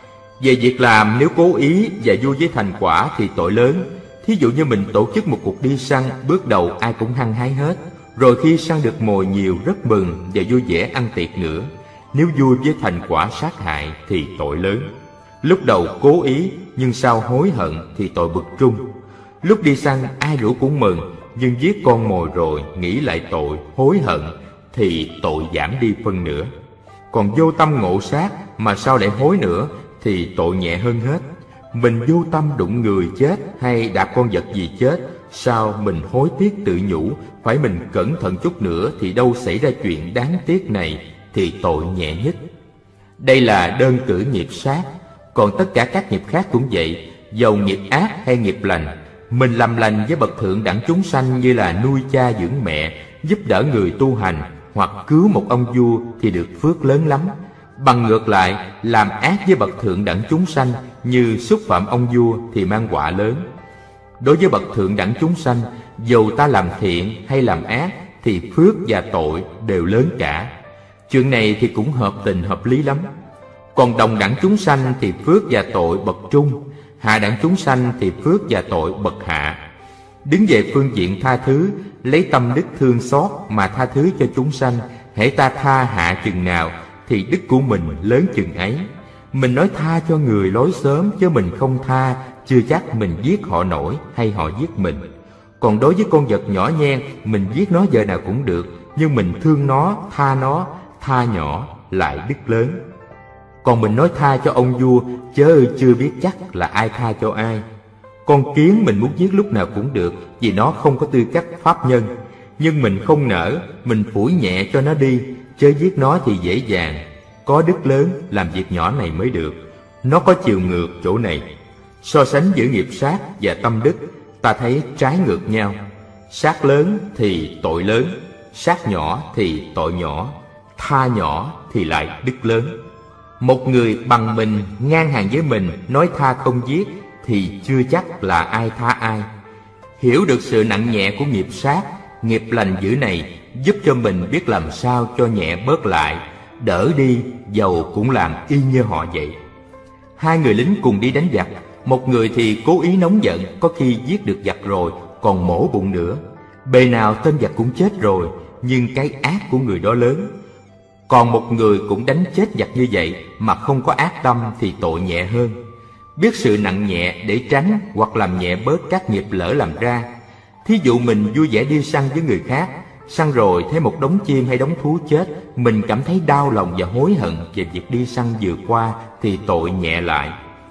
Về việc làm nếu cố ý và vui với thành quả thì tội lớn. Thí dụ như mình tổ chức một cuộc đi săn, bước đầu ai cũng hăng hái hết, rồi khi săn được mồi nhiều rất mừng và vui vẻ ăn tiệc nữa. Nếu vui với thành quả sát hại thì tội lớn. Lúc đầu cố ý nhưng sau hối hận thì tội bậc trung. Lúc đi săn ai rủ cũng mừng, nhưng giết con mồi rồi nghĩ lại tội, hối hận thì tội giảm đi phân nửa. Còn vô tâm ngộ sát mà sau lại hối nữa thì tội nhẹ hơn hết. Mình vô tâm đụng người chết hay đạp con vật gì chết, sao mình hối tiếc tự nhủ, phải mình cẩn thận chút nữa thì đâu xảy ra chuyện đáng tiếc này, thì tội nhẹ nhất. Đây là đơn cử nghiệp sát. Còn tất cả các nghiệp khác cũng vậy, dầu nghiệp ác hay nghiệp lành. Mình làm lành với bậc thượng đẳng chúng sanh như là nuôi cha dưỡng mẹ, giúp đỡ người tu hành, hoặc cứu một ông vua thì được phước lớn lắm. Bằng ngược lại, làm ác với bậc thượng đẳng chúng sanh như xúc phạm ông vua thì mang họa lớn. Đối với bậc thượng đẳng chúng sanh, dầu ta làm thiện hay làm ác thì phước và tội đều lớn cả. Chuyện này thì cũng hợp tình hợp lý lắm. Còn đồng đẳng chúng sanh thì phước và tội bậc trung, hạ đẳng chúng sanh thì phước và tội bậc hạ. Đứng về phương diện tha thứ, lấy tâm đức thương xót mà tha thứ cho chúng sanh, hễ ta tha hạ chừng nào thì đức của mình lớn chừng ấy. Mình nói tha cho người lối xóm, chứ mình không tha, chưa chắc mình giết họ nổi hay họ giết mình. Còn đối với con vật nhỏ nhen, mình giết nó giờ nào cũng được, nhưng mình thương nó, tha nó, tha nhỏ lại đức lớn. Còn mình nói tha cho ông vua, chớ chưa biết chắc là ai tha cho ai. Con kiến mình muốn giết lúc nào cũng được, vì nó không có tư cách pháp nhân. Nhưng mình không nỡ, mình phủi nhẹ cho nó đi, chớ giết nó thì dễ dàng. Có đức lớn làm việc nhỏ này mới được. Nó có chiều ngược chỗ này. So sánh giữa nghiệp sát và tâm đức, ta thấy trái ngược nhau. Sát lớn thì tội lớn, sát nhỏ thì tội nhỏ, tha nhỏ thì lại đức lớn. Một người bằng mình, ngang hàng với mình, nói tha không giết thì chưa chắc là ai tha ai. Hiểu được sự nặng nhẹ của nghiệp sát, nghiệp lành dữ này giúp cho mình biết làm sao cho nhẹ bớt lại, đỡ đi dầu cũng làm y như họ vậy. Hai người lính cùng đi đánh giặc, một người thì cố ý nóng giận, có khi giết được giặc rồi còn mổ bụng nữa. Bề nào tên giặc cũng chết rồi, nhưng cái ác của người đó lớn. Còn một người cũng đánh chết giặc như vậy mà không có ác tâm thì tội nhẹ hơn. Biết sự nặng nhẹ để tránh hoặc làm nhẹ bớt các nghiệp lỡ làm ra. Thí dụ mình vui vẻ đi săn với người khác, săn rồi thấy một đống chim hay đống thú chết, mình cảm thấy đau lòng và hối hận về việc đi săn vừa qua thì tội nhẹ lại.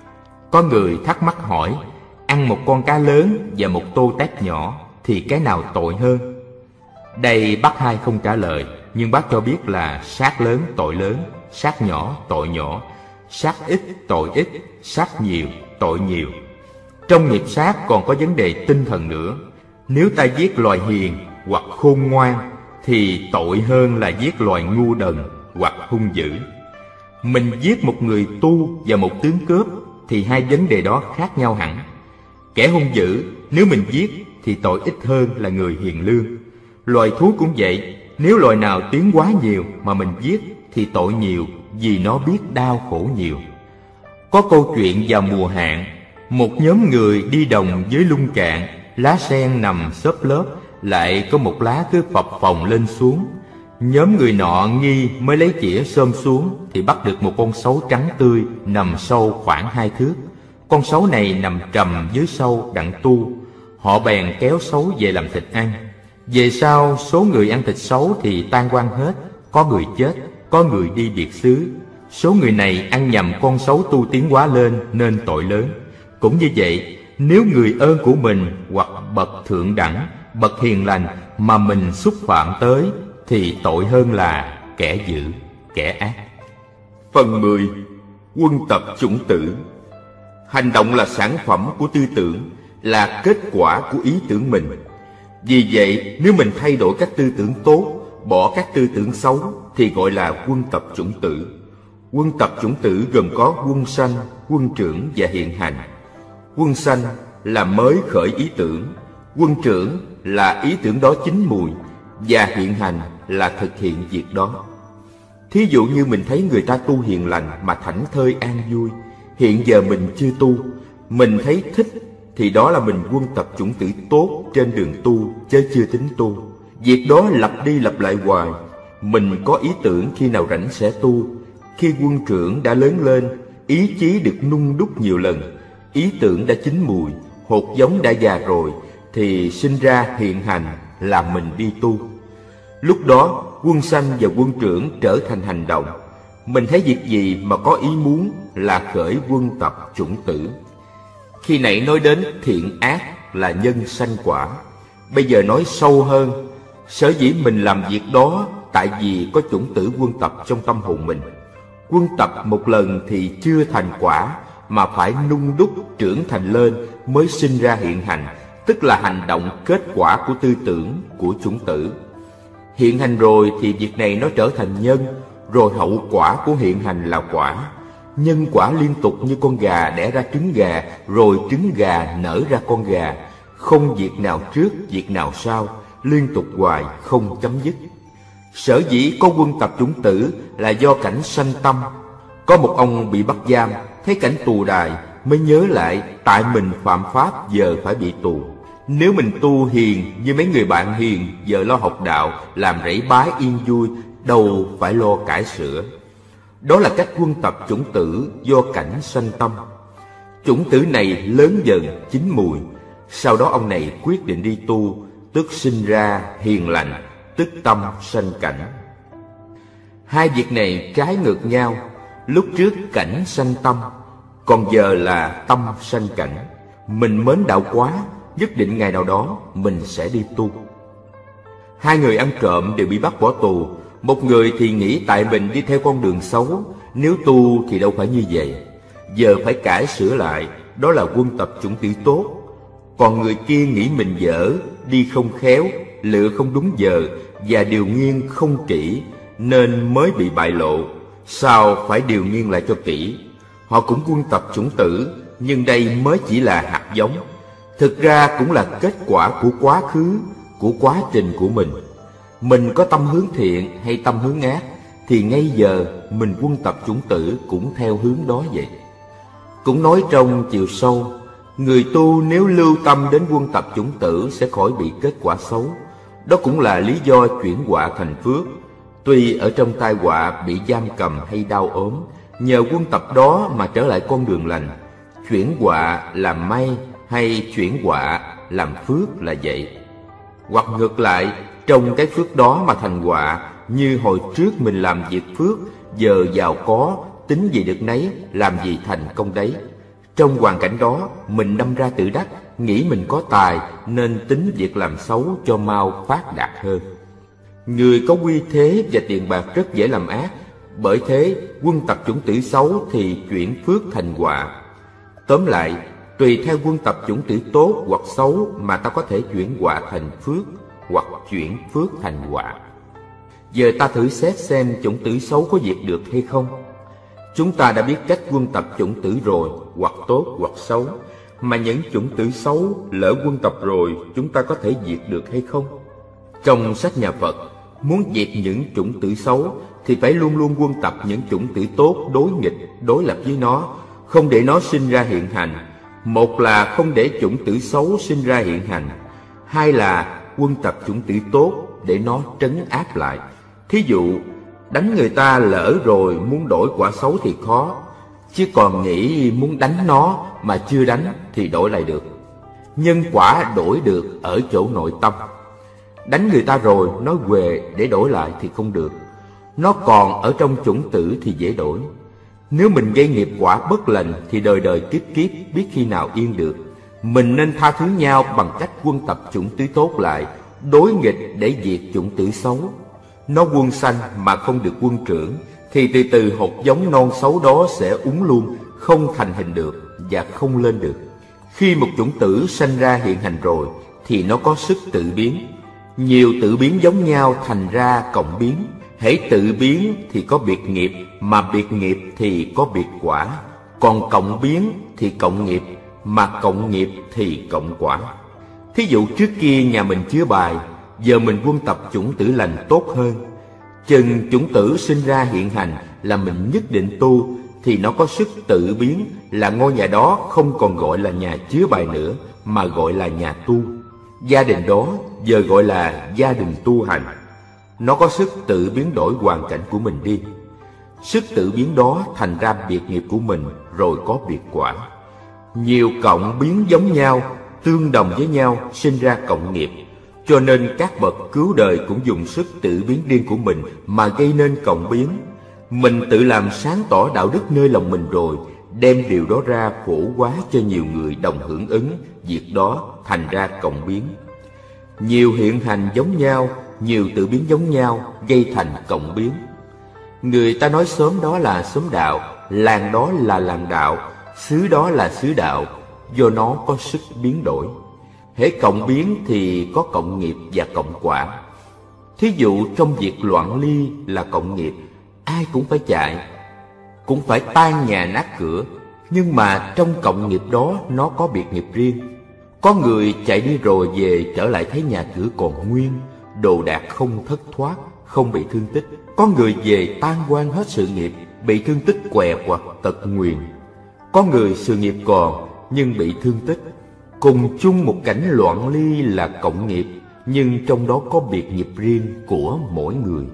Có người thắc mắc hỏi, ăn một con cá lớn và một tô tép nhỏ thì cái nào tội hơn? Đây bác hai không trả lời, nhưng bác cho biết là sát lớn tội lớn, sát nhỏ tội nhỏ, sát ít tội ít, sát nhiều tội nhiều. Trong nghiệp sát còn có vấn đề tinh thần nữa. Nếu ta giết loài hiền hoặc khôn ngoan thì tội hơn là giết loài ngu đần hoặc hung dữ. Mình giết một người tu và một tướng cướp thì hai vấn đề đó khác nhau hẳn. Kẻ hung dữ nếu mình giết thì tội ít hơn là người hiền lương. Loài thú cũng vậy, nếu loài nào tiến quá nhiều mà mình giết thì tội nhiều, vì nó biết đau khổ nhiều. Có câu chuyện vào mùa hạn, một nhóm người đi đồng với lung cạn, lá sen nằm xốp lớp, lại có một lá cứ phập phồng lên xuống. Nhóm người nọ nghi mới lấy chĩa xôm xuống thì bắt được một con sấu trắng tươi nằm sâu khoảng hai thước. Con sấu này nằm trầm dưới sâu đặng tu. Họ bèn kéo sấu về làm thịt ăn. Về sau số người ăn thịt sấu thì tan quang hết, có người chết, có người đi biệt xứ. Số người này ăn nhầm con sấu tu tiến quá lên nên tội lớn. Cũng như vậy, nếu người ơn của mình hoặc bậc thượng đẳng, bậc hiền lành mà mình xúc phạm tới thì tội hơn là kẻ dữ, kẻ ác. Phần mười. Quân tập chủng tử. Hành động là sản phẩm của tư tưởng, là kết quả của ý tưởng mình. Vì vậy, nếu mình thay đổi các tư tưởng tốt, bỏ các tư tưởng xấu thì gọi là quân tập chủng tử. Quân tập chủng tử gồm có quân sanh, quân trưởng và hiện hành. Quân sanh là mới khởi ý tưởng, quân trưởng là ý tưởng đó chín mùi, và hiện hành là thực hiện việc đó. Thí dụ như mình thấy người ta tu hiền lành mà thảnh thơi an vui, hiện giờ mình chưa tu, mình thấy thích thì đó là mình quân tập chủng tử tốt trên đường tu, chứ chưa tính tu. Việc đó lặp đi lặp lại hoài. Mình có ý tưởng khi nào rảnh sẽ tu. Khi quân trưởng đã lớn lên, ý chí được nung đúc nhiều lần, ý tưởng đã chín mùi, hột giống đã già rồi, thì sinh ra hiện hành là mình đi tu. Lúc đó quân sanh và quân trưởng trở thành hành động. Mình thấy việc gì mà có ý muốn là khởi quân tập chủng tử. Khi nãy nói đến thiện ác là nhân sanh quả. Bây giờ nói sâu hơn, sở dĩ mình làm việc đó tại vì có chủng tử quân tập trong tâm hồn mình. Quân tập một lần thì chưa thành quả, mà phải nung đúc trưởng thành lên mới sinh ra hiện hành, tức là hành động kết quả của tư tưởng, của chủng tử. Hiện hành rồi thì việc này nó trở thành nhân, rồi hậu quả của hiện hành là quả. Nhân quả liên tục như con gà đẻ ra trứng gà, rồi trứng gà nở ra con gà. Không việc nào trước, việc nào sau, liên tục hoài, không chấm dứt. Sở dĩ có quân tập chủng tử là do cảnh sanh tâm. Có một ông bị bắt giam, thấy cảnh tù đài, mới nhớ lại tại mình phạm pháp giờ phải bị tù. Nếu mình tu hiền như mấy người bạn hiền, giờ lo học đạo, làm rẫy bái yên vui, đâu phải lo cải sửa. Đó là cách quân tập chủng tử do cảnh sanh tâm. Chủng tử này lớn dần, chín mùi. Sau đó ông này quyết định đi tu, tức sinh ra hiền lành, tức tâm sanh cảnh. Hai việc này trái ngược nhau. Lúc trước cảnh sanh tâm, còn giờ là tâm sanh cảnh. Mình mến đạo quá, nhất định ngày nào đó mình sẽ đi tu. Hai người ăn trộm đều bị bắt bỏ tù. Một người thì nghĩ tại mình đi theo con đường xấu, nếu tu thì đâu phải như vậy, giờ phải cải sửa lại, đó là quân tập chủng tử tốt. Còn người kia nghĩ mình dở, đi không khéo, lựa không đúng giờ, và điều nghiên không kỹ, nên mới bị bại lộ. Sao phải điều nghiên lại cho kỹ? Họ cũng quân tập chủng tử, nhưng đây mới chỉ là hạt giống. Thực ra cũng là kết quả của quá khứ, của quá trình của mình. Mình có tâm hướng thiện hay tâm hướng ác, thì ngay giờ mình quân tập chủng tử cũng theo hướng đó vậy. Cũng nói trong chiều sâu, người tu nếu lưu tâm đến quân tập chủng tử sẽ khỏi bị kết quả xấu. Đó cũng là lý do chuyển họa thành phước. Tuy ở trong tai họa bị giam cầm hay đau ốm, nhờ quân tập đó mà trở lại con đường lành. Chuyển họa làm may hay chuyển họa làm phước là vậy. Hoặc ngược lại, trong cái phước đó mà thành họa, như hồi trước mình làm việc phước, giờ giàu có, tính gì được nấy, làm gì thành công đấy. Trong hoàn cảnh đó, mình đâm ra tự đắc, nghĩ mình có tài, nên tính việc làm xấu cho mau phát đạt hơn. Người có uy thế và tiền bạc rất dễ làm ác, bởi thế quân tập chủng tử xấu thì chuyển phước thành họa. Tóm lại, tùy theo quân tập chủng tử tốt hoặc xấu mà ta có thể chuyển họa thành phước, hoặc chuyển phước thành họa. Giờ ta thử xét xem chủng tử xấu có diệt được hay không. Chúng ta đã biết cách quân tập chủng tử rồi, hoặc tốt hoặc xấu. Mà những chủng tử xấu lỡ quân tập rồi, chúng ta có thể diệt được hay không? Trong sách nhà Phật, muốn diệt những chủng tử xấu thì phải luôn luôn quân tập những chủng tử tốt đối nghịch, đối lập với nó, không để nó sinh ra hiện hành. Một là không để chủng tử xấu sinh ra hiện hành, hai là quân tập chủng tử tốt để nó trấn áp lại. Thí dụ, đánh người ta lỡ rồi muốn đổi quả xấu thì khó, chứ còn nghĩ muốn đánh nó mà chưa đánh thì đổi lại được. Nhân quả đổi được ở chỗ nội tâm. Đánh người ta rồi nói về để đổi lại thì không được. Nó còn ở trong chủng tử thì dễ đổi. Nếu mình gây nghiệp quả bất lành thì đời đời kiếp kiếp biết khi nào yên được. Mình nên tha thứ nhau bằng cách quân tập chủng tử tốt lại, đối nghịch để diệt chủng tử xấu. Nó quân sanh mà không được quân trưởng thì từ từ hột giống non xấu đó sẽ úng luôn, không thành hình được và không lên được. Khi một chủng tử sanh ra hiện hành rồi thì nó có sức tự biến. Nhiều tự biến giống nhau thành ra cộng biến. Hễ tự biến thì có biệt nghiệp, mà biệt nghiệp thì có biệt quả. Còn cộng biến thì cộng nghiệp, mà cộng nghiệp thì cộng quả. Thí dụ trước kia nhà mình chứa bài, giờ mình quân tập chủng tử lành tốt hơn. Chừng chủng tử sinh ra hiện hành là mình nhất định tu, thì nó có sức tự biến, là ngôi nhà đó không còn gọi là nhà chứa bài nữa, mà gọi là nhà tu. Gia đình đó giờ gọi là gia đình tu hành. Nó có sức tự biến đổi hoàn cảnh của mình đi. Sức tự biến đó thành ra biệt nghiệp của mình, rồi có biệt quả. Nhiều cộng biến giống nhau, tương đồng với nhau, sinh ra cộng nghiệp. Cho nên các bậc cứu đời cũng dùng sức tự biến riêng của mình mà gây nên cộng biến. Mình tự làm sáng tỏ đạo đức nơi lòng mình rồi, đem điều đó ra phổ hóa cho nhiều người đồng hưởng ứng, việc đó thành ra cộng biến. Nhiều hiện hành giống nhau, nhiều tự biến giống nhau, gây thành cộng biến. Người ta nói xóm đó là xóm đạo, làng đó là làng đạo, xứ đó là xứ đạo, do nó có sức biến đổi. Hễ cộng biến thì có cộng nghiệp và cộng quả. Thí dụ trong việc loạn ly là cộng nghiệp, ai cũng phải chạy, cũng phải tan nhà nát cửa, nhưng mà trong cộng nghiệp đó nó có biệt nghiệp riêng. Có người chạy đi rồi về trở lại thấy nhà cửa còn nguyên, đồ đạc không thất thoát, không bị thương tích. Có người về tan hoang hết sự nghiệp, bị thương tích què quặt tật nguyền. Có người sự nghiệp còn nhưng bị thương tích. Cùng chung một cảnh loạn ly là cộng nghiệp, nhưng trong đó có biệt nghiệp riêng của mỗi người.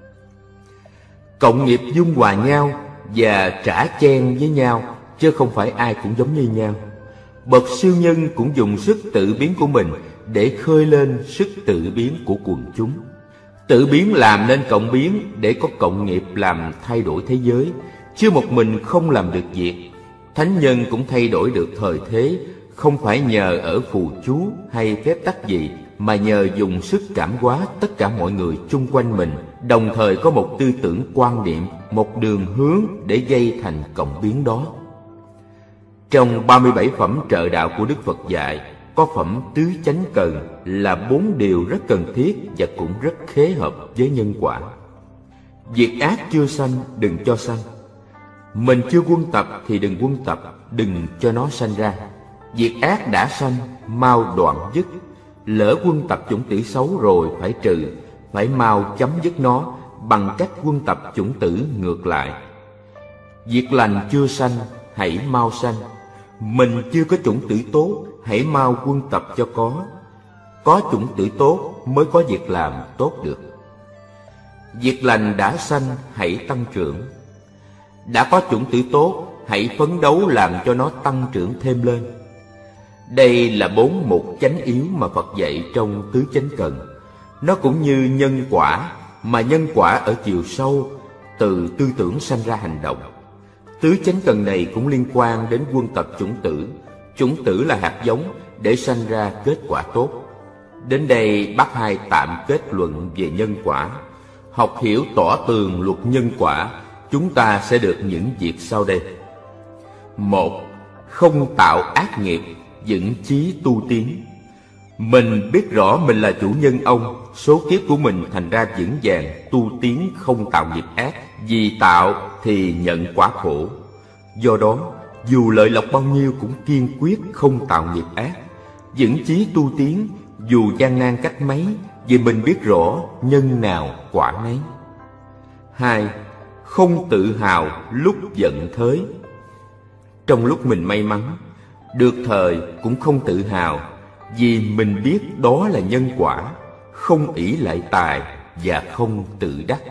Cộng nghiệp dung hòa nhau và trả chen với nhau, chứ không phải ai cũng giống như nhau. Bậc siêu nhân cũng dùng sức tự biến của mình để khơi lên sức tự biến của quần chúng. Tự biến làm nên cộng biến để có cộng nghiệp làm thay đổi thế giới, chứ một mình không làm được việc. Thánh nhân cũng thay đổi được thời thế, không phải nhờ ở phù chú hay phép tắc gì, mà nhờ dùng sức cảm hóa tất cả mọi người chung quanh mình, đồng thời có một tư tưởng quan niệm, một đường hướng để gây thành cộng biến đó. Trong ba mươi bảy phẩm trợ đạo của Đức Phật dạy, có phẩm tứ chánh cần là bốn điều rất cần thiết và cũng rất khế hợp với nhân quả. Việc ác chưa sanh, đừng cho sanh. Mình chưa quân tập thì đừng quân tập, đừng cho nó sanh ra. Việc ác đã sanh, mau đoạn dứt. Lỡ quân tập chủng tử xấu rồi phải trừ, phải mau chấm dứt nó bằng cách quân tập chủng tử ngược lại. Việc lành chưa sanh, hãy mau sanh. Mình chưa có chủng tử tốt, hãy mau quân tập cho có. Có chủng tử tốt mới có việc làm tốt được. Việc lành đã sanh, hãy tăng trưởng. Đã có chủng tử tốt, hãy phấn đấu làm cho nó tăng trưởng thêm lên. Đây là bốn mục chánh yếu mà Phật dạy trong tứ chánh cần. Nó cũng như nhân quả, mà nhân quả ở chiều sâu, từ tư tưởng sanh ra hành động. Tứ chánh cần này cũng liên quan đến quân tập chủng tử. Chủng tử là hạt giống để sanh ra kết quả tốt. Đến đây bác Hai tạm kết luận về nhân quả. Học hiểu tỏ tường luật nhân quả, chúng ta sẽ được những việc sau đây. Một, không tạo ác nghiệp, vững chí tu tiến. Mình biết rõ mình là chủ nhân ông, số kiếp của mình thành ra vững vàng, tu tiến không tạo nghiệp ác. Vì tạo thì nhận quả khổ. Do đó, dù lợi lộc bao nhiêu cũng kiên quyết không tạo nghiệp ác. Vững chí tu tiến, dù gian nan cách mấy, vì mình biết rõ nhân nào quả nấy. Hai, không tự hào lúc giận thới. Trong lúc mình may mắn, được thời cũng không tự hào, vì mình biết đó là nhân quả, không ỷ lại tài và không tự đắc.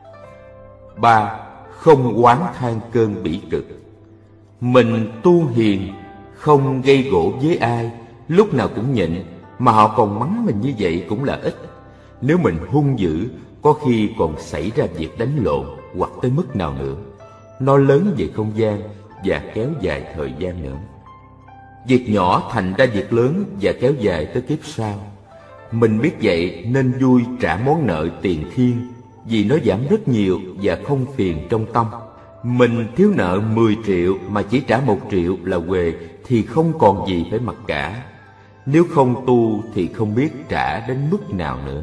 Ba, không oán than cơn bỉ cực. Mình tu hiền, không gây gổ với ai, lúc nào cũng nhịn, mà họ còn mắng mình như vậy cũng là ít. Nếu mình hung dữ, có khi còn xảy ra việc đánh lộn hoặc tới mức nào nữa. Nó lớn về không gian và kéo dài thời gian nữa. Việc nhỏ thành ra việc lớn và kéo dài tới kiếp sau. Mình biết vậy nên vui trả món nợ tiền thiên, vì nó giảm rất nhiều và không phiền trong tâm. Mình thiếu nợ mười triệu mà chỉ trả một triệu là huề thì không còn gì phải mặc cả. Nếu không tu thì không biết trả đến mức nào nữa.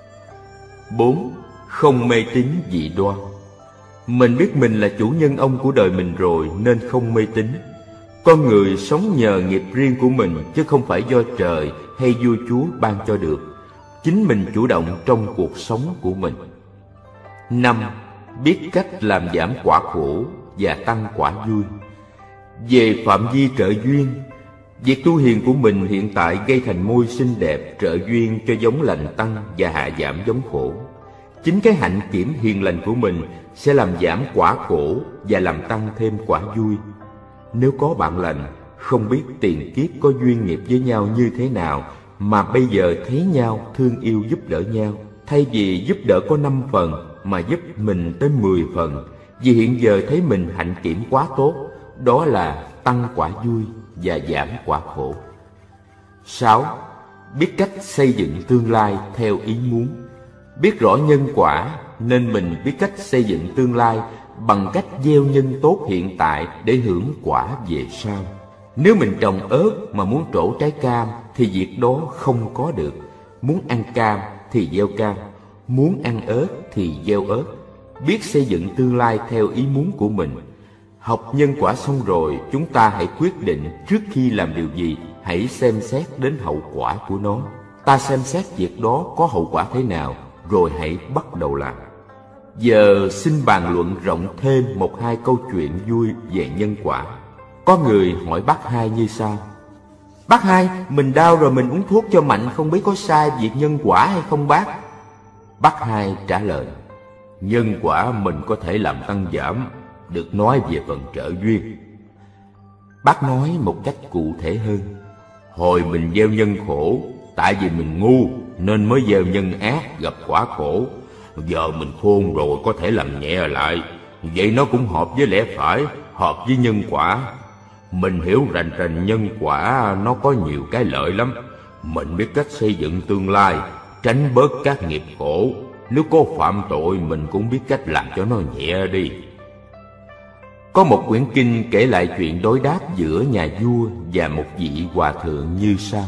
Bốn, không mê tín dị đoan. Mình biết mình là chủ nhân ông của đời mình rồi nên không mê tín. Con người sống nhờ nghiệp riêng của mình chứ không phải do trời hay vua chúa ban cho được. Chính mình chủ động trong cuộc sống của mình. Năm, biết cách làm giảm quả khổ và tăng quả vui. Về phạm vi trợ duyên, việc tu hiền của mình hiện tại gây thành môi xinh đẹp trợ duyên cho giống lành tăng và hạ giảm giống khổ. Chính cái hạnh kiểm hiền lành của mình sẽ làm giảm quả khổ và làm tăng thêm quả vui. Nếu có bạn lành, không biết tiền kiếp có duyên nghiệp với nhau như thế nào mà bây giờ thấy nhau thương yêu giúp đỡ nhau, thay vì giúp đỡ có năm phần mà giúp mình tới mười phần, vì hiện giờ thấy mình hạnh kiểm quá tốt, đó là tăng quả vui và giảm quả khổ. Sáu, biết cách xây dựng tương lai theo ý muốn. Biết rõ nhân quả nên mình biết cách xây dựng tương lai bằng cách gieo nhân tốt hiện tại để hưởng quả về sau. Nếu mình trồng ớt mà muốn trổ trái cam thì việc đó không có được. Muốn ăn cam thì gieo cam, muốn ăn ớt thì gieo ớt. Biết xây dựng tương lai theo ý muốn của mình. Học nhân quả xong rồi, chúng ta hãy quyết định trước khi làm điều gì, hãy xem xét đến hậu quả của nó. Ta xem xét việc đó có hậu quả thế nào, rồi hãy bắt đầu làm. Giờ xin bàn luận rộng thêm một hai câu chuyện vui về nhân quả. Có người hỏi bác Hai như sau: Bác Hai, mình đau rồi mình uống thuốc cho mạnh, không biết có sai việc nhân quả hay không bác? Bác Hai trả lời: Nhân quả mình có thể làm tăng giảm, được nói về phần trợ duyên. Bác nói một cách cụ thể hơn: Hồi mình gieo nhân khổ, tại vì mình ngu nên mới gieo nhân ác gặp quả khổ. Giờ mình khôn rồi có thể làm nhẹ lại, vậy nó cũng hợp với lẽ phải, hợp với nhân quả. Mình hiểu rành rành nhân quả nó có nhiều cái lợi lắm. Mình biết cách xây dựng tương lai, tránh bớt các nghiệp khổ. Nếu có phạm tội mình cũng biết cách làm cho nó nhẹ đi. Có một quyển kinh kể lại chuyện đối đáp giữa nhà vua và một vị hòa thượng như sau.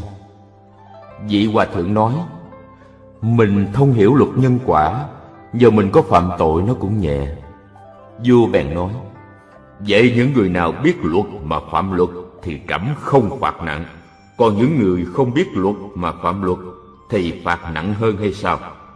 Vị hòa thượng nói: Mình thông hiểu luật nhân quả, giờ mình có phạm tội nó cũng nhẹ. Vua bèn nói: Vậy những người nào biết luật mà phạm luật thì trẫm không phạt nặng, còn những người không biết luật mà phạm luật thì phạt nặng hơn hay sao?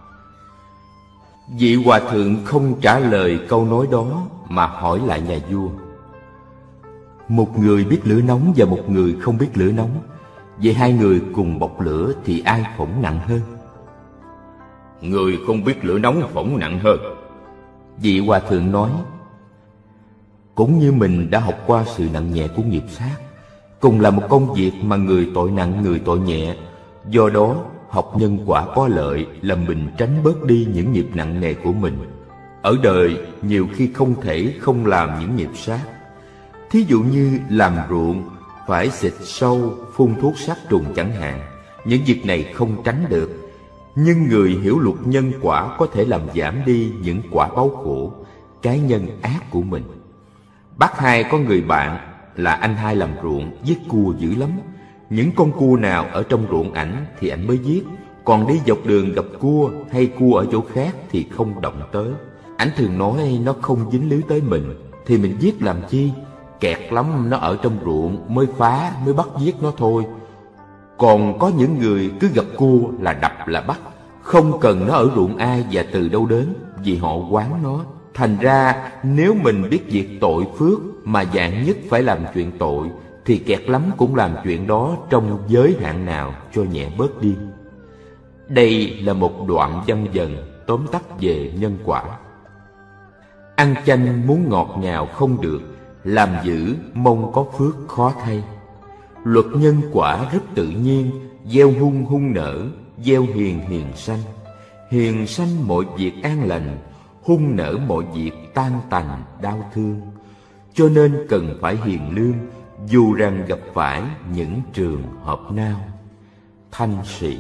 Vị hòa thượng không trả lời câu nói đó mà hỏi lại nhà vua: Một người biết lửa nóng và một người không biết lửa nóng, vậy hai người cùng bọc lửa thì ai phỏng nặng hơn? Người không biết lửa nóng phỏng nặng hơn. Vị hòa thượng nói: Cũng như mình đã học qua sự nặng nhẹ của nghiệp sát, cùng là một công việc mà người tội nặng người tội nhẹ. Do đó học nhân quả có lợi là mình tránh bớt đi những nghiệp nặng nề của mình. Ở đời nhiều khi không thể không làm những nghiệp sát. Thí dụ như làm ruộng phải xịt sâu, phun thuốc sát trùng chẳng hạn. Những việc này không tránh được, nhưng người hiểu luật nhân quả có thể làm giảm đi những quả báo khổ, cái nhân ác của mình. Bác Hai có người bạn là anh hai làm ruộng, giết cua dữ lắm. Những con cua nào ở trong ruộng ảnh thì ảnh mới giết, còn đi dọc đường gặp cua hay cua ở chỗ khác thì không động tới. Ảnh thường nói nó không dính líu tới mình thì mình giết làm chi, kẹt lắm nó ở trong ruộng mới phá, mới bắt giết nó thôi. Còn có những người cứ gặp cua là đập là bắt, không cần nó ở ruộng ai và từ đâu đến, vì họ quán nó. Thành ra nếu mình biết diệt tội phước mà vạn nhất phải làm chuyện tội, thì kẹt lắm cũng làm chuyện đó trong giới hạn nào cho nhẹ bớt đi. Đây là một đoạn văn dần tóm tắt về nhân quả. Ăn chanh muốn ngọt ngào không được, làm dữ mong có phước khó thay. Luật nhân quả rất tự nhiên, gieo hung hung nở, gieo hiền hiền sanh. Hiền sanh mọi việc an lành, hung nở mọi việc tan tành đau thương. Cho nên cần phải hiền lương, dù rằng gặp phải những trường hợp nào. Thanh Sĩ.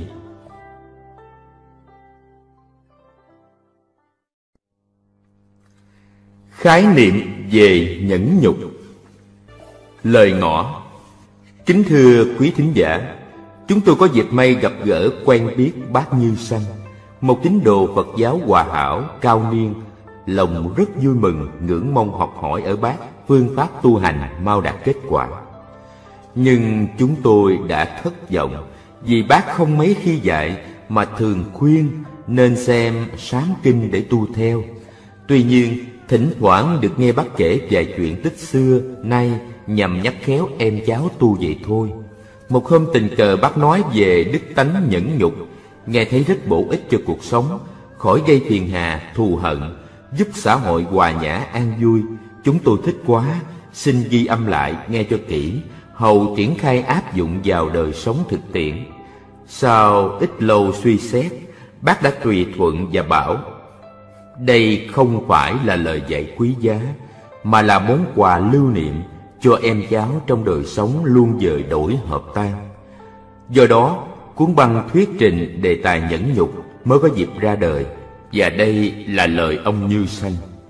Khái niệm về nhẫn nhục. Lời ngỏ. Kính thưa quý thính giả, chúng tôi có dịp may gặp gỡ quen biết bác Như Sanh, một tín đồ Phật giáo hòa hảo, cao niên. Lòng rất vui mừng, ngưỡng mong học hỏi ở bác phương pháp tu hành mau đạt kết quả. Nhưng chúng tôi đã thất vọng, vì bác không mấy khi dạy mà thường khuyên nên xem sám kinh để tu theo. Tuy nhiên, thỉnh thoảng được nghe bác kể vài chuyện tích xưa nay nhằm nhắc khéo em cháu tu vậy thôi. Một hôm tình cờ bác nói về đức tánh nhẫn nhục, nghe thấy rất bổ ích cho cuộc sống, khỏi gây phiền hà, thù hận, giúp xã hội hòa nhã an vui. Chúng tôi thích quá, xin ghi âm lại nghe cho kỹ, hầu triển khai áp dụng vào đời sống thực tiễn. Sau ít lâu suy xét, bác đã tùy thuận và bảo: đây không phải là lời dạy quý giá, mà là món quà lưu niệm cho em cháu trong đời sống luôn dời đổi hợp tan. Do đó, cuốn băng thuyết trình đề tài nhẫn nhục mới có dịp ra đời, và đây là lời ông Như Sanh.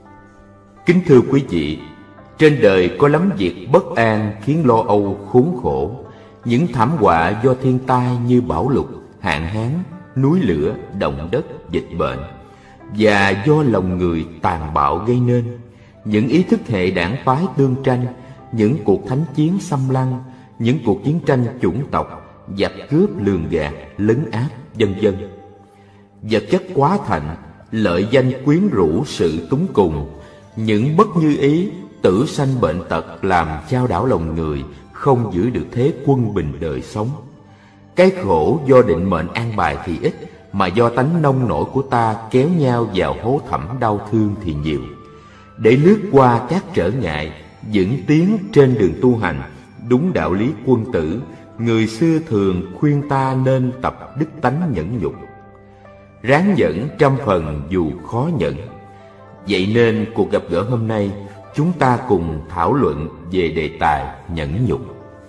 Kính thưa quý vị, trên đời có lắm việc bất an khiến lo âu khốn khổ. Những thảm họa do thiên tai như bão lụt, hạn hán, núi lửa, động đất, dịch bệnh, và do lòng người tàn bạo gây nên. Những ý thức hệ đảng phái tương tranh, những cuộc thánh chiến xâm lăng, những cuộc chiến tranh chủng tộc, giặc cướp lường gạt, lấn áp, vân vân. Vật chất quá thạnh, lợi danh quyến rũ sự túng cùng, những bất như ý, tử sanh bệnh tật làm chao đảo lòng người, không giữ được thế quân bình đời sống. Cái khổ do định mệnh an bài thì ít, mà do tánh nông nổi của ta kéo nhau vào hố thẳm đau thương thì nhiều. Để lướt qua các trở ngại, vững tiến trên đường tu hành, đúng đạo lý quân tử, người xưa thường khuyên ta nên tập đức tánh nhẫn nhục. Ráng nhẫn trăm phần dù khó nhẫn. Vậy nên cuộc gặp gỡ hôm nay, chúng ta cùng thảo luận về đề tài nhẫn nhục.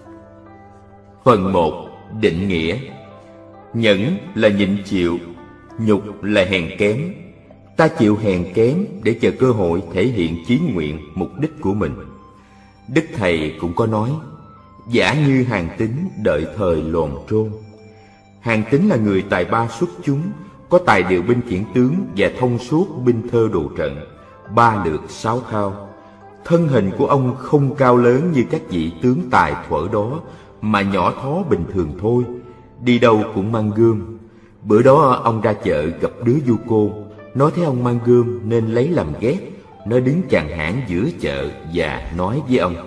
Phần một. Định nghĩa. Nhẫn là nhịn chịu, nhục là hèn kém. Ta chịu hèn kém để chờ cơ hội thể hiện chí nguyện, mục đích của mình. Đức Thầy cũng có nói: giả như Hàn Tín đợi thời lồn trôn. Hàn Tín là người tài ba xuất chúng, có tài điều binh khiển tướng và thông suốt binh thơ đồ trận, ba lược sáu thao. Thân hình của ông không cao lớn như các vị tướng tài thuở đó, mà nhỏ thó bình thường thôi, đi đâu cũng mang gươm. Bữa đó ông ra chợ gặp đứa du côn, nói thấy ông mang gươm nên lấy làm ghét. Nó đứng chàng hãng giữa chợ và nói với ông: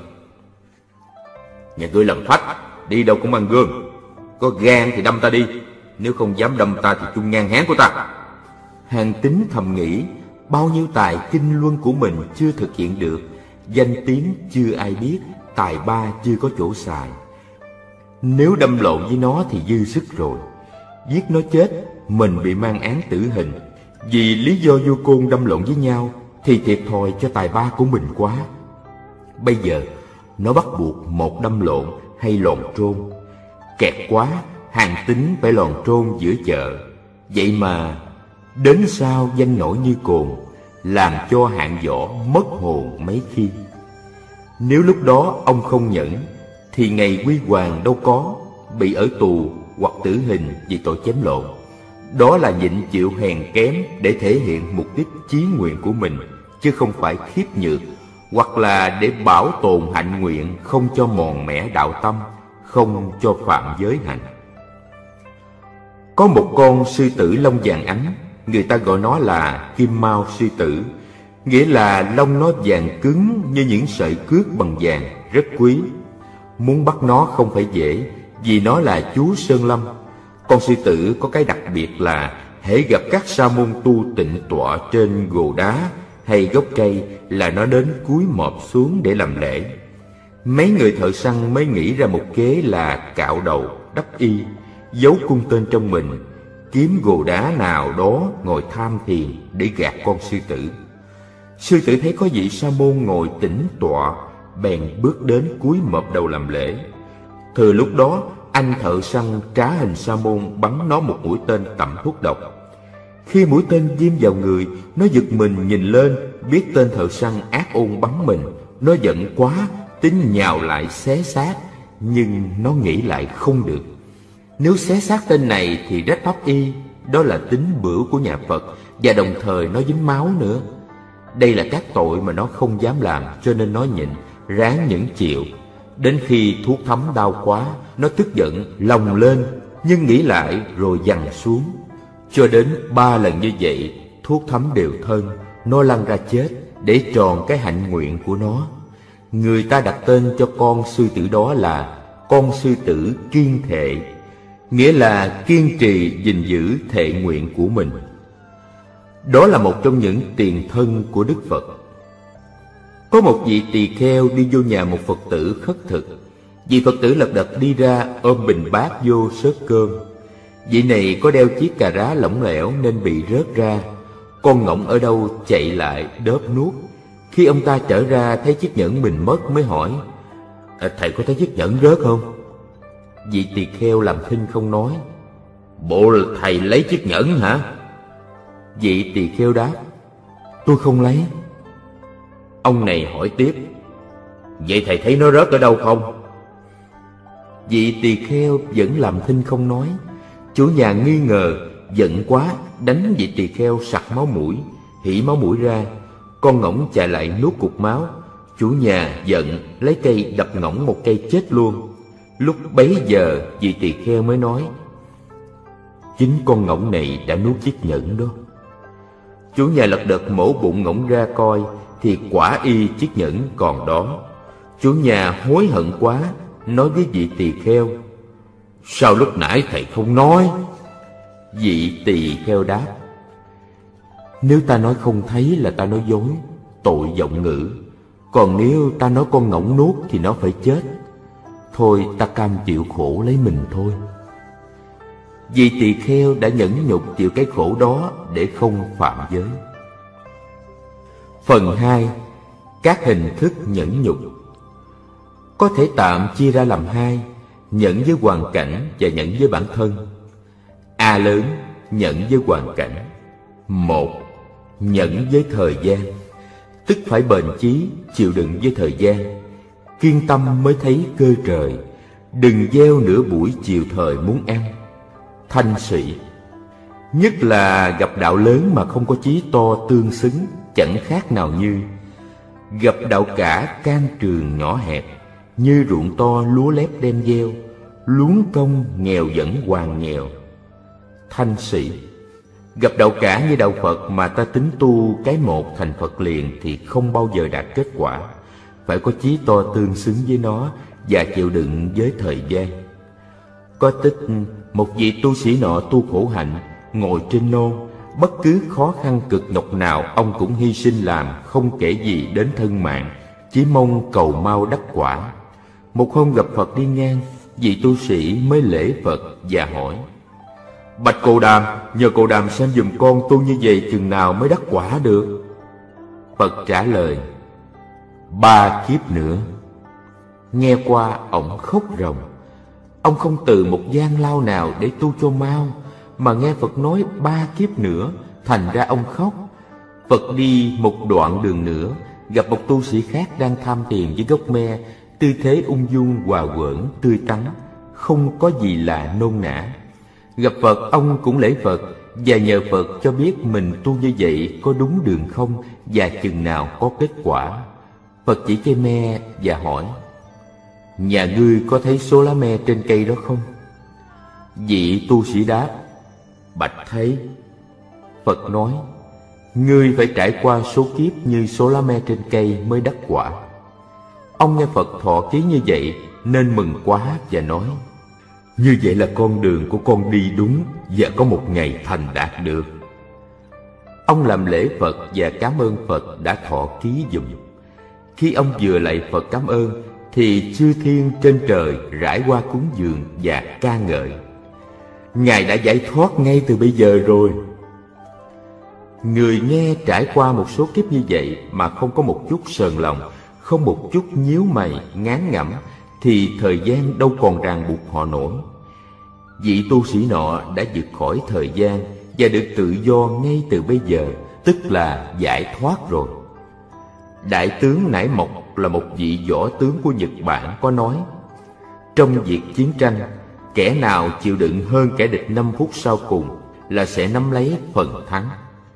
nhà ngươi làm phách, đi đâu cũng mang gươm, có gan thì đâm ta đi, nếu không dám đâm ta thì chung ngang hán của ta. Hàn Tín thầm nghĩ, bao nhiêu tài kinh luân của mình chưa thực hiện được, danh tiếng chưa ai biết, tài ba chưa có chỗ xài. Nếu đâm lộn với nó thì dư sức rồi, giết nó chết mình bị mang án tử hình. Vì lý do vô côn đâm lộn với nhau thì thiệt thòi cho tài ba của mình quá. Bây giờ nó bắt buộc một đâm lộn hay lòn trôn. Kẹt quá, Hàn Tín phải lòn trôn giữa chợ. Vậy mà đến sau danh nổi như cồn, làm cho hạng võ mất hồn mấy khi. Nếu lúc đó ông không nhẫn thì ngày quy hoàng đâu có, bị ở tù hoặc tử hình vì tội chém lộn. Đó là nhịn chịu hèn kém để thể hiện mục đích chí nguyện của mình, chứ không phải khiếp nhược, hoặc là để bảo tồn hạnh nguyện, không cho mòn mẻ đạo tâm, không cho phạm giới hạnh. Có một con sư tử lông vàng ánh, người ta gọi nó là kim mao sư tử, nghĩa là lông nó vàng cứng như những sợi cước bằng vàng, rất quý. Muốn bắt nó không phải dễ, vì nó là chúa Sơn Lâm. Con sư tử có cái đặc biệt là hễ gặp các sa môn tu tịnh tọa trên gồ đá hay gốc cây là nó đến cúi mọp xuống để làm lễ. Mấy người thợ săn mới nghĩ ra một kế là cạo đầu, đắp y, giấu cung tên trong mình, kiếm gồ đá nào đó ngồi tham thiền để gạt con sư tử. Sư tử thấy có vị sa môn ngồi tĩnh tọa, bèn bước đến cúi mọp đầu làm lễ. Thừa lúc đó, anh thợ săn trá hình sa môn bắn nó một mũi tên tẩm thuốc độc. Khi mũi tên diêm vào người, nó giật mình nhìn lên, biết tên thợ săn ác ôn bắn mình. Nó giận quá, tính nhào lại xé xác, nhưng nó nghĩ lại không được. Nếu xé xác tên này thì rách pháp y, đó là tín bửu của nhà Phật, và đồng thời nó dính máu nữa. Đây là các tội mà nó không dám làm, cho nên nó nhịn, ráng nhẫn chịu. Đến khi thuốc thấm đau quá, nó tức giận, lồng lên, nhưng nghĩ lại rồi giằng xuống. Cho đến ba lần như vậy, thuốc thấm đều thân, nó lăn ra chết để tròn cái hạnh nguyện của nó. Người ta đặt tên cho con sư tử đó là con sư tử kiên thệ, nghĩa là kiên trì gìn giữ thệ nguyện của mình. Đó là một trong những tiền thân của Đức Phật. Có một vị tỳ kheo đi vô nhà một Phật tử khất thực. Vị Phật tử lật đật đi ra ôm bình bát vô xớt cơm. Vị này có đeo chiếc cà rá lỏng lẻo nên bị rớt ra. Con ngỗng ở đâu chạy lại đớp nuốt. Khi ông ta trở ra thấy chiếc nhẫn mình mất mới hỏi: à, thầy có thấy chiếc nhẫn rớt không? Vị tỳ kheo làm thinh không nói. Bộ thầy lấy chiếc nhẫn hả? Vị tỳ kheo đáp: tôi không lấy. Ông này hỏi tiếp: vậy thầy thấy nó rớt ở đâu không? Vị tỳ kheo vẫn làm thinh không nói. Chủ nhà nghi ngờ, giận quá, đánh vị tỳ kheo sặc máu mũi, hỉ máu mũi ra. Con ngỗng chạy lại nuốt cục máu. Chủ nhà giận, lấy cây đập ngỗng một cây chết luôn. Lúc bấy giờ vị tỳ kheo mới nói: chính con ngỗng này đã nuốt chiếc nhẫn đó. Chủ nhà lật đật mổ bụng ngỗng ra coi, thì quả y chiếc nhẫn còn đó. Chủ nhà hối hận quá, nói với vị tỳ kheo: sao lúc nãy thầy không nói? Vị tỳ kheo đáp: nếu ta nói không thấy là ta nói dối, tội vọng ngữ. Còn nếu ta nói con ngỗng nuốt thì nó phải chết. Thôi ta cam chịu khổ lấy mình thôi. Vị tỳ kheo đã nhẫn nhục chịu cái khổ đó để không phạm giới. Phần hai. Các hình thức nhẫn nhục. Có thể tạm chia ra làm hai: nhẫn với hoàn cảnh và nhẫn với bản thân. A lớn, nhẫn với hoàn cảnh. Một. Nhẫn với thời gian, tức phải bền chí, chịu đựng với thời gian. Kiên tâm mới thấy cơ trời, đừng gieo nửa buổi chiều thời muốn ăn. Thanh sĩ, nhất là gặp đạo lớn mà không có chí to tương xứng, chẳng khác nào như gặp đạo cả can trường nhỏ hẹp, như ruộng to lúa lép đem gieo, luống công nghèo vẫn hoàn nghèo. Thanh sĩ, gặp đạo cả như đạo Phật mà ta tính tu cái một thành Phật liền thì không bao giờ đạt kết quả. Phải có chí to tương xứng với nó và chịu đựng với thời gian. Có tích một vị tu sĩ nọ tu khổ hạnh, ngồi trên nôn, bất cứ khó khăn cực nhọc nào ông cũng hy sinh làm, không kể gì đến thân mạng, chỉ mong cầu mau đắc quả. Một hôm gặp Phật đi ngang, vị tu sĩ mới lễ Phật và hỏi: bạch Cồ Đàm, nhờ Cồ Đàm xem giùm con tu như vậy chừng nào mới đắc quả được? Phật trả lời: ba kiếp nữa. Nghe qua ổng khóc ròng. Ông không từ một gian lao nào để tu cho mau, mà nghe Phật nói ba kiếp nữa, thành ra ông khóc. Phật đi một đoạn đường nữa, gặp một tu sĩ khác đang tham thiền với gốc me, tư thế ung dung hòa quởn tươi tắn, không có gì là nôn nã. Gặp Phật ông cũng lễ Phật và nhờ Phật cho biết mình tu như vậy có đúng đường không và chừng nào có kết quả. Phật chỉ cây me và hỏi: nhà ngươi có thấy số lá me trên cây đó không? Vị tu sĩ đáp: Bạch Thế. Phật nói: ngươi phải trải qua số kiếp như số lá me trên cây mới đắc quả. Ông nghe Phật thọ ký như vậy nên mừng quá và nói: như vậy là con đường của con đi đúng và có một ngày thành đạt được. Ông làm lễ Phật và cảm ơn Phật đã thọ ký giùm. Khi ông vừa lạy Phật cảm ơn thì chư thiên trên trời rải hoa cúng dường và ca ngợi: Ngài đã giải thoát ngay từ bây giờ rồi. Người nghe trải qua một số kiếp như vậy mà không có một chút sờn lòng, không một chút nhíu mày, ngán ngẩm, thì thời gian đâu còn ràng buộc họ nổi. Vị tu sĩ nọ đã vượt khỏi thời gian và được tự do ngay từ bây giờ, tức là giải thoát rồi. Đại tướng Nải Mộc là một vị võ tướng của Nhật Bản có nói: trong việc chiến tranh, kẻ nào chịu đựng hơn kẻ địch năm phút sau cùng là sẽ nắm lấy phần thắng.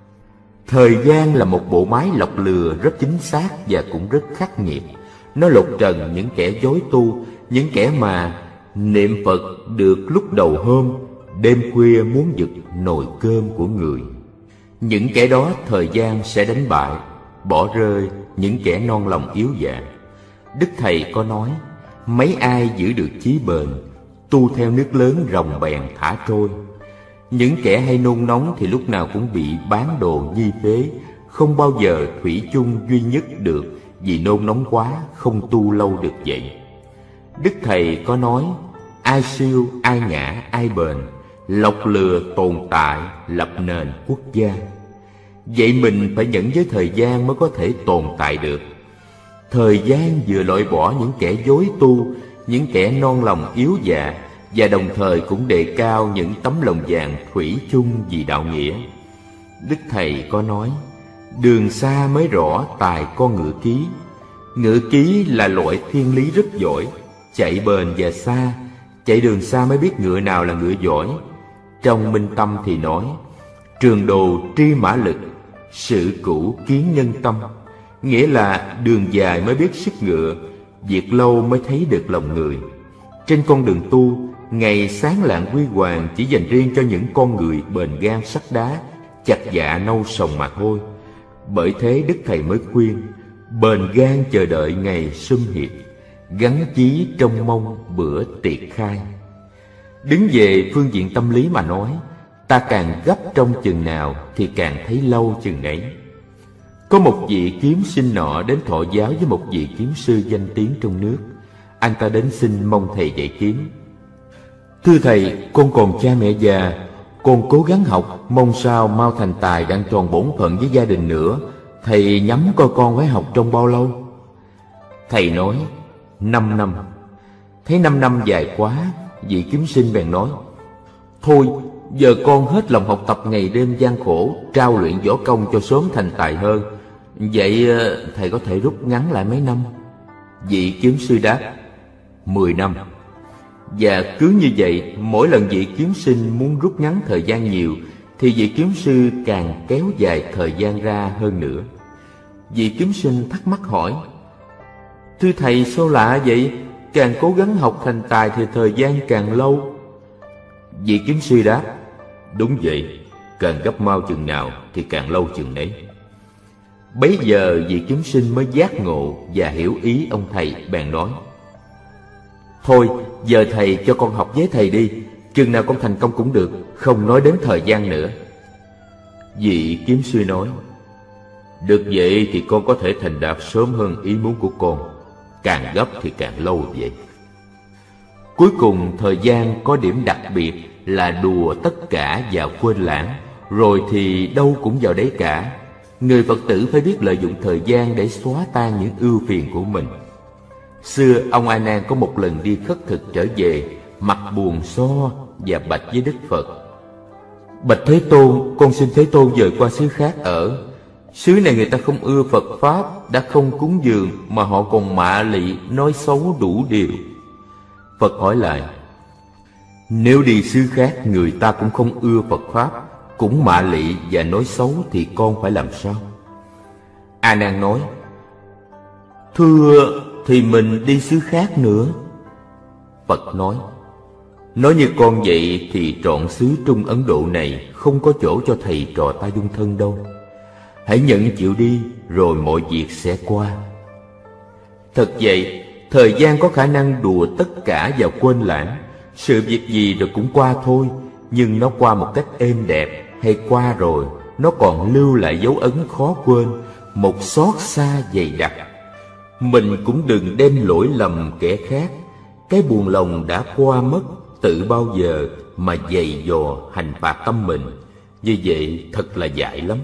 Thời gian là một bộ máy lọc lừa rất chính xác và cũng rất khắc nghiệt. Nó lột trần những kẻ dối tu, những kẻ mà niệm Phật được lúc đầu hôm, đêm khuya muốn giật nồi cơm của người. Những kẻ đó thời gian sẽ đánh bại, bỏ rơi những kẻ non lòng yếu dạ. Đức Thầy có nói: mấy ai giữ được chí bền, tu theo nước lớn ròng bèn thả trôi. Những kẻ hay nôn nóng thì lúc nào cũng bị bán đồ nhi phế, không bao giờ thủy chung duy nhất được, vì nôn nóng quá không tu lâu được vậy. Đức Thầy có nói: ai siêu, ai ngã, ai bền, lọc lừa tồn tại, lập nền quốc gia. Vậy mình phải nhẫn với thời gian mới có thể tồn tại được. Thời gian vừa loại bỏ những kẻ dối tu, những kẻ non lòng yếu dạ, và đồng thời cũng đề cao những tấm lòng vàng thủy chung vì đạo nghĩa. Đức Thầy có nói: đường xa mới rõ tài con ngựa ký. Ngựa ký là loại thiên lý rất giỏi, chạy bền và xa. Chạy đường xa mới biết ngựa nào là ngựa giỏi. Trong Minh Tâm thì nói: trường đồ tri mã lực, sự cũ kiến nhân tâm. Nghĩa là đường dài mới biết sức ngựa, việc lâu mới thấy được lòng người. Trên con đường tu, ngày sáng lạng huy hoàng chỉ dành riêng cho những con người bền gan sắt đá, chặt dạ nâu sòng mà thôi. Bởi thế Đức Thầy mới khuyên: bền gan chờ đợi ngày sum hiệp, gắn chí trong mong bữa tiệc khai. Đứng về phương diện tâm lý mà nói, ta càng gấp trong chừng nào thì càng thấy lâu chừng ấy. Có một vị kiếm sinh nọ đến thọ giáo với một vị kiếm sư danh tiếng trong nước. Anh ta đến xin mong thầy dạy kiếm. Thưa thầy, con còn cha mẹ già, con cố gắng học, mong sao mau thành tài đặng tròn bổn phận với gia đình nữa. Thầy nhắm coi con phải học trong bao lâu? Thầy nói: năm năm. Thấy năm năm dài quá, vị kiếm sinh bèn nói: thôi, giờ con hết lòng học tập ngày đêm gian khổ, trao luyện võ công cho sớm thành tài hơn. Vậy thầy có thể rút ngắn lại mấy năm? Vị kiếm sư đáp: mười năm. Và cứ như vậy, mỗi lần vị kiếm sinh muốn rút ngắn thời gian nhiều thì vị kiếm sư càng kéo dài thời gian ra hơn nữa. Vị kiếm sinh thắc mắc hỏi: thưa thầy, sao lạ vậy? Càng cố gắng học thành tài thì thời gian càng lâu. Vị kiếm sư đáp: đúng vậy, càng gấp mau chừng nào thì càng lâu chừng ấy. Bấy giờ vị kiếm sinh mới giác ngộ và hiểu ý ông thầy, bèn nói: thôi, giờ thầy cho con học với thầy đi, chừng nào con thành công cũng được, không nói đến thời gian nữa. Vị kiếm sư nói: được vậy thì con có thể thành đạt sớm hơn ý muốn của con, càng gấp thì càng lâu vậy. Cuối cùng thời gian có điểm đặc biệt là đùa tất cả và quên lãng, rồi thì đâu cũng vào đấy cả. Người Phật tử phải biết lợi dụng thời gian để xóa tan những ưu phiền của mình. Xưa ông A Nan có một lần đi khất thực trở về, mặt buồn so và bạch với Đức Phật: bạch Thế Tôn, con xin Thế Tôn dời qua xứ khác ở. Xứ này người ta không ưa Phật Pháp, đã không cúng dường mà họ còn mạ lị, nói xấu đủ điều. Phật hỏi lại: nếu đi xứ khác người ta cũng không ưa Phật Pháp, cũng mạ lị và nói xấu thì con phải làm sao? A Nan nói: thưa, thì mình đi xứ khác nữa. Phật nói: Nói như con vậy thì trọn xứ Trung Ấn Độ này không có chỗ cho thầy trò ta dung thân đâu. Hãy nhận chịu đi, rồi mọi việc sẽ qua. Thật vậy, thời gian có khả năng đùa tất cả và quên lãng. Sự việc gì rồi cũng qua thôi, nhưng nó qua một cách êm đẹp, hay qua rồi nó còn lưu lại dấu ấn khó quên, một xót xa dày đặc. Mình cũng đừng đem lỗi lầm kẻ khác. Cái buồn lòng đã qua mất, tự bao giờ mà dày dò hành phạt tâm mình. Như vậy thật là dại lắm.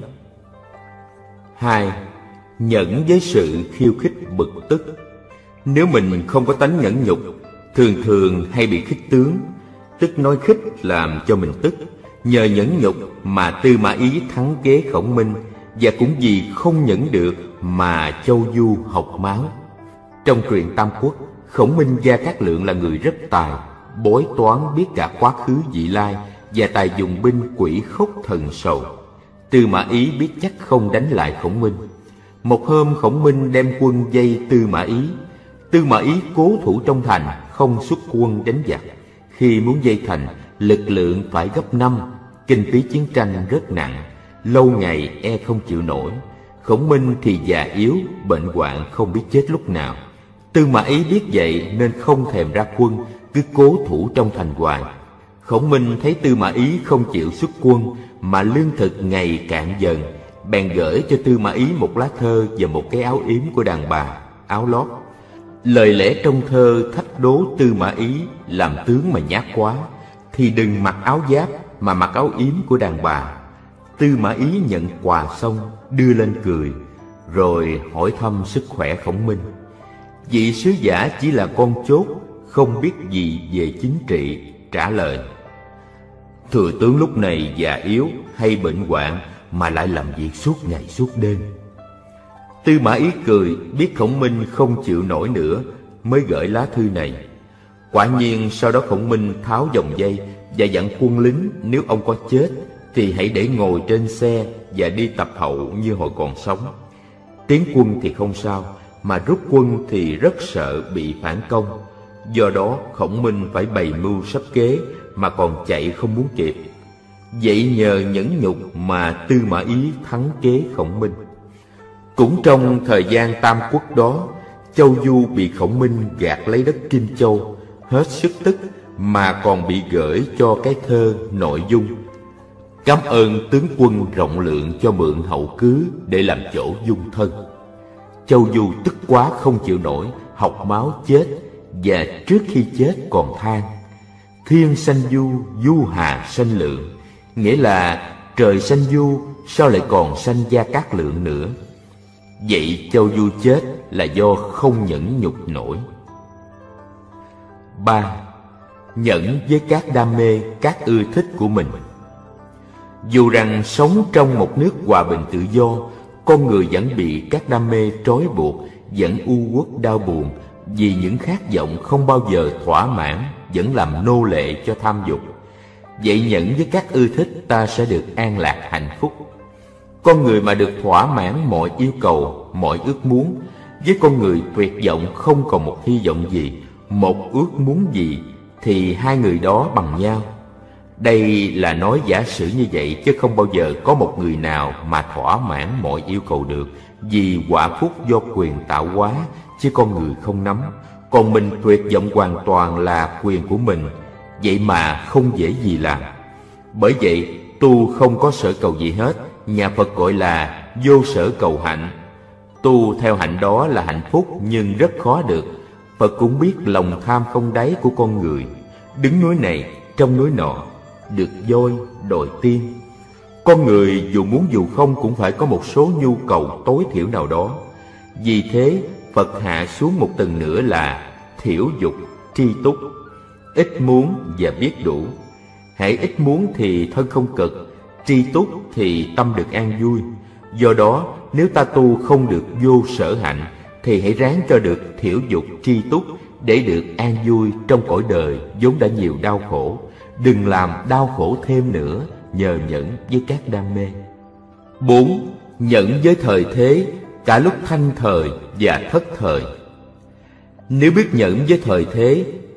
Hai, nhẫn với sự khiêu khích bực tức. Nếu mình không có tánh nhẫn nhục, thường thường hay bị khích tướng, tức nói khích làm cho mình tức. Nhờ nhẫn nhục mà Tư Mã Ý thắng kế Khổng Minh, và cũng vì không nhẫn được mà Châu Du học máu. Trong truyện Tam Quốc, Khổng Minh Gia Cát Lượng là người rất tài, bói toán biết cả quá khứ vị lai, và tài dùng binh quỷ khốc thần sầu. Tư Mã Ý biết chắc không đánh lại Khổng Minh. Một hôm Khổng Minh đem quân vây Tư Mã Ý. Tư Mã Ý cố thủ trong thành, không xuất quân đánh giặc. Khi muốn vây thành, lực lượng phải gấp năm, kinh phí chiến tranh rất nặng, lâu ngày e không chịu nổi. Khổng Minh thì già yếu, bệnh hoạn không biết chết lúc nào. Tư Mã Ý biết vậy nên không thèm ra quân, cứ cố thủ trong thành hoài. Khổng Minh thấy Tư Mã Ý không chịu xuất quân mà lương thực ngày cạn dần, bèn gửi cho Tư Mã Ý một lá thơ và một cái áo yếm của đàn bà, áo lót. Lời lẽ trong thơ thách đố Tư Mã Ý làm tướng mà nhát quá, thì đừng mặc áo giáp mà mặc áo yếm của đàn bà. Tư Mã Ý nhận quà xong đưa lên cười, rồi hỏi thăm sức khỏe Khổng Minh. Vị sứ giả chỉ là con chốt, không biết gì về chính trị, trả lời: Thừa tướng lúc này già yếu hay bệnh hoạn mà lại làm việc suốt ngày suốt đêm. Tư Mã Ý cười, biết Khổng Minh không chịu nổi nữa, mới gửi lá thư này. Quả nhiên sau đó Khổng Minh tháo vòng dây và dặn quân lính nếu ông có chết thì hãy để ngồi trên xe và đi tập hậu như hồi còn sống. Tiến quân thì không sao, mà rút quân thì rất sợ bị phản công. Do đó Khổng Minh phải bày mưu sắp kế mà còn chạy không muốn kịp. Vậy nhờ nhẫn nhục mà Tư Mã Ý thắng kế Khổng Minh. Cũng trong thời gian Tam Quốc đó, Châu Du bị Khổng Minh gạt lấy đất Kim Châu, hết sức tức mà còn bị gửi cho cái thơ nội dung: Cảm ơn tướng quân rộng lượng cho mượn hậu cứ để làm chỗ dung thân. Châu Du tức quá không chịu nổi, học máu chết, và trước khi chết còn than: Thiên sanh du, du hà sanh lượng. Nghĩa là trời sanh du, sao lại còn sanh Gia Cát Lượng nữa. Vậy Châu Du chết là do không nhẫn nhục nổi. Ba. Nhẫn với các đam mê, các ưa thích của mình. Dù rằng sống trong một nước hòa bình tự do, con người vẫn bị các đam mê trói buộc, vẫn u uất đau buồn vì những khát vọng không bao giờ thỏa mãn, vẫn làm nô lệ cho tham dục. Vậy nhẫn với các ưa thích, ta sẽ được an lạc hạnh phúc. Con người mà được thỏa mãn mọi yêu cầu, mọi ước muốn, với con người tuyệt vọng không còn một hy vọng gì, một ước muốn gì, thì hai người đó bằng nhau. Đây là nói giả sử như vậy, chứ không bao giờ có một người nào mà thỏa mãn mọi yêu cầu được, vì quả phúc do quyền tạo hóa, chứ con người không nắm. Còn mình tuyệt vọng hoàn toàn là quyền của mình, vậy mà không dễ gì làm. Bởi vậy tu không có sở cầu gì hết, nhà Phật gọi là vô sở cầu hạnh. Tu theo hạnh đó là hạnh phúc, nhưng rất khó được. Phật cũng biết lòng tham không đáy của con người, đứng núi này trong núi nọ, được voi đòi tiên. Con người dù muốn dù không cũng phải có một số nhu cầu tối thiểu nào đó. Vì thế Phật hạ xuống một tầng nữa là thiểu dục, tri túc. Ít muốn và biết đủ. Hãy ít muốn thì thân không cực, tri túc thì tâm được an vui. Do đó nếu ta tu không được vô sở hạnh, thì hãy ráng cho được thiểu dục tri túc, để được an vui trong cõi đời vốn đã nhiều đau khổ. Đừng làm đau khổ thêm nữa nhờ nhẫn với các đam mê. Bốn. Nhẫn với thời thế, cả lúc thanh thời và thất thời. Nếu biết nhẫn với thời thế,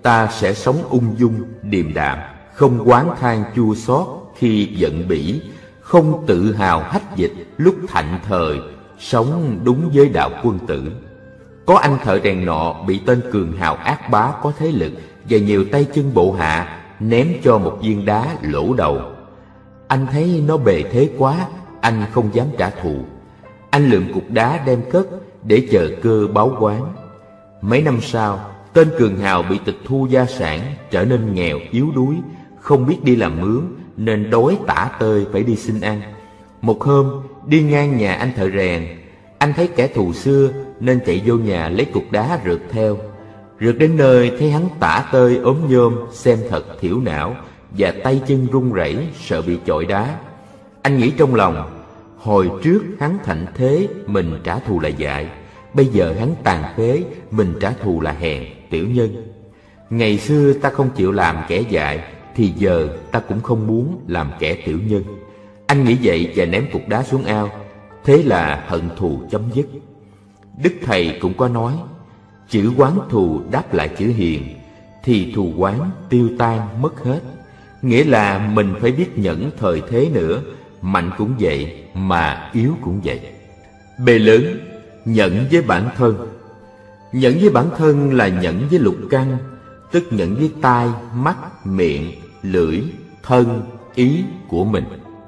ta sẽ sống ung dung, điềm đạm, không oán than chua xót khi giận bỉ, không tự hào hách dịch lúc thạnh thời, sống đúng với đạo quân tử. Có anh thợ rèn nọ bị tên cường hào ác bá có thế lực và nhiều tay chân bộ hạ ném cho một viên đá lỗ đầu. Anh thấy nó bề thế quá, anh không dám trả thù. Anh lượm cục đá đem cất để chờ cơ báo oán. Mấy năm sau, tên cường hào bị tịch thu gia sản, trở nên nghèo yếu đuối, không biết đi làm mướn nên đói tả tơi phải đi xin ăn. Một hôm đi ngang nhà anh thợ rèn, anh thấy kẻ thù xưa nên chạy vô nhà lấy cục đá rượt theo. Rượt đến nơi thấy hắn tả tơi ốm nhôm, xem thật thiểu não, và tay chân run rẩy sợ bị chọi đá. Anh nghĩ trong lòng, hồi trước hắn thạnh thế, mình trả thù là dại. Bây giờ hắn tàn phế, mình trả thù là hèn, tiểu nhân. Ngày xưa ta không chịu làm kẻ dại, thì giờ ta cũng không muốn làm kẻ tiểu nhân. Anh nghĩ vậy và ném cục đá xuống ao. Thế là hận thù chấm dứt. Đức Thầy cũng có nói, chữ oán thù đáp lại chữ hiền, thì thù oán tiêu tan mất hết. Nghĩa là mình phải biết nhẫn thời thế nữa, mạnh cũng vậy mà yếu cũng vậy. B lớn, nhẫn với bản thân. Nhẫn với bản thân là nhẫn với lục căn, tức nhẫn với tai, mắt, miệng, lưỡi, thân, ý của mình.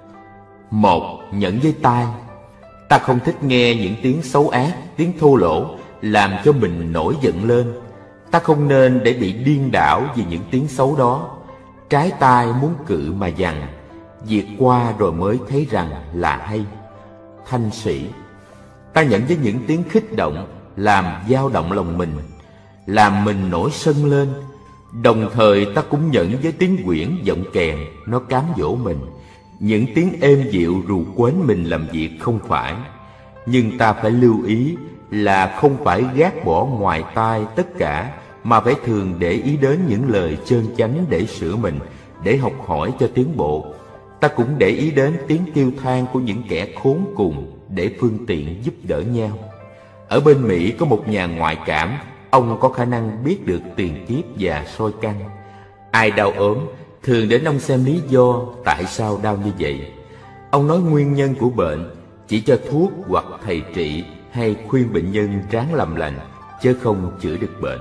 Một, nhẫn với tai. Ta không thích nghe những tiếng xấu ác, tiếng thô lỗ làm cho mình nổi giận lên. Ta không nên để bị điên đảo vì những tiếng xấu đó. Trái tai muốn cự mà dằn, diệt qua rồi mới thấy rằng là hay. Thanh sĩ. Ta nhẫn với những tiếng khích động làm dao động lòng mình, làm mình nổi sân lên. Đồng thời ta cũng nhẫn với tiếng quyển giọng kèn, nó cám dỗ mình, những tiếng êm dịu rù quến mình làm việc không phải. Nhưng ta phải lưu ý là không phải gác bỏ ngoài tai tất cả, mà phải thường để ý đến những lời trơn chánh để sửa mình, để học hỏi cho tiến bộ. Ta cũng để ý đến tiếng kêu than của những kẻ khốn cùng để phương tiện giúp đỡ nhau. Ở bên Mỹ có một nhà ngoại cảm, ông có khả năng biết được tiền kiếp và soi căn. Ai đau ốm thường đến ông xem lý do tại sao đau như vậy. Ông nói nguyên nhân của bệnh, chỉ cho thuốc hoặc thầy trị, hay khuyên bệnh nhân ráng làm lành, chứ không chữa được bệnh.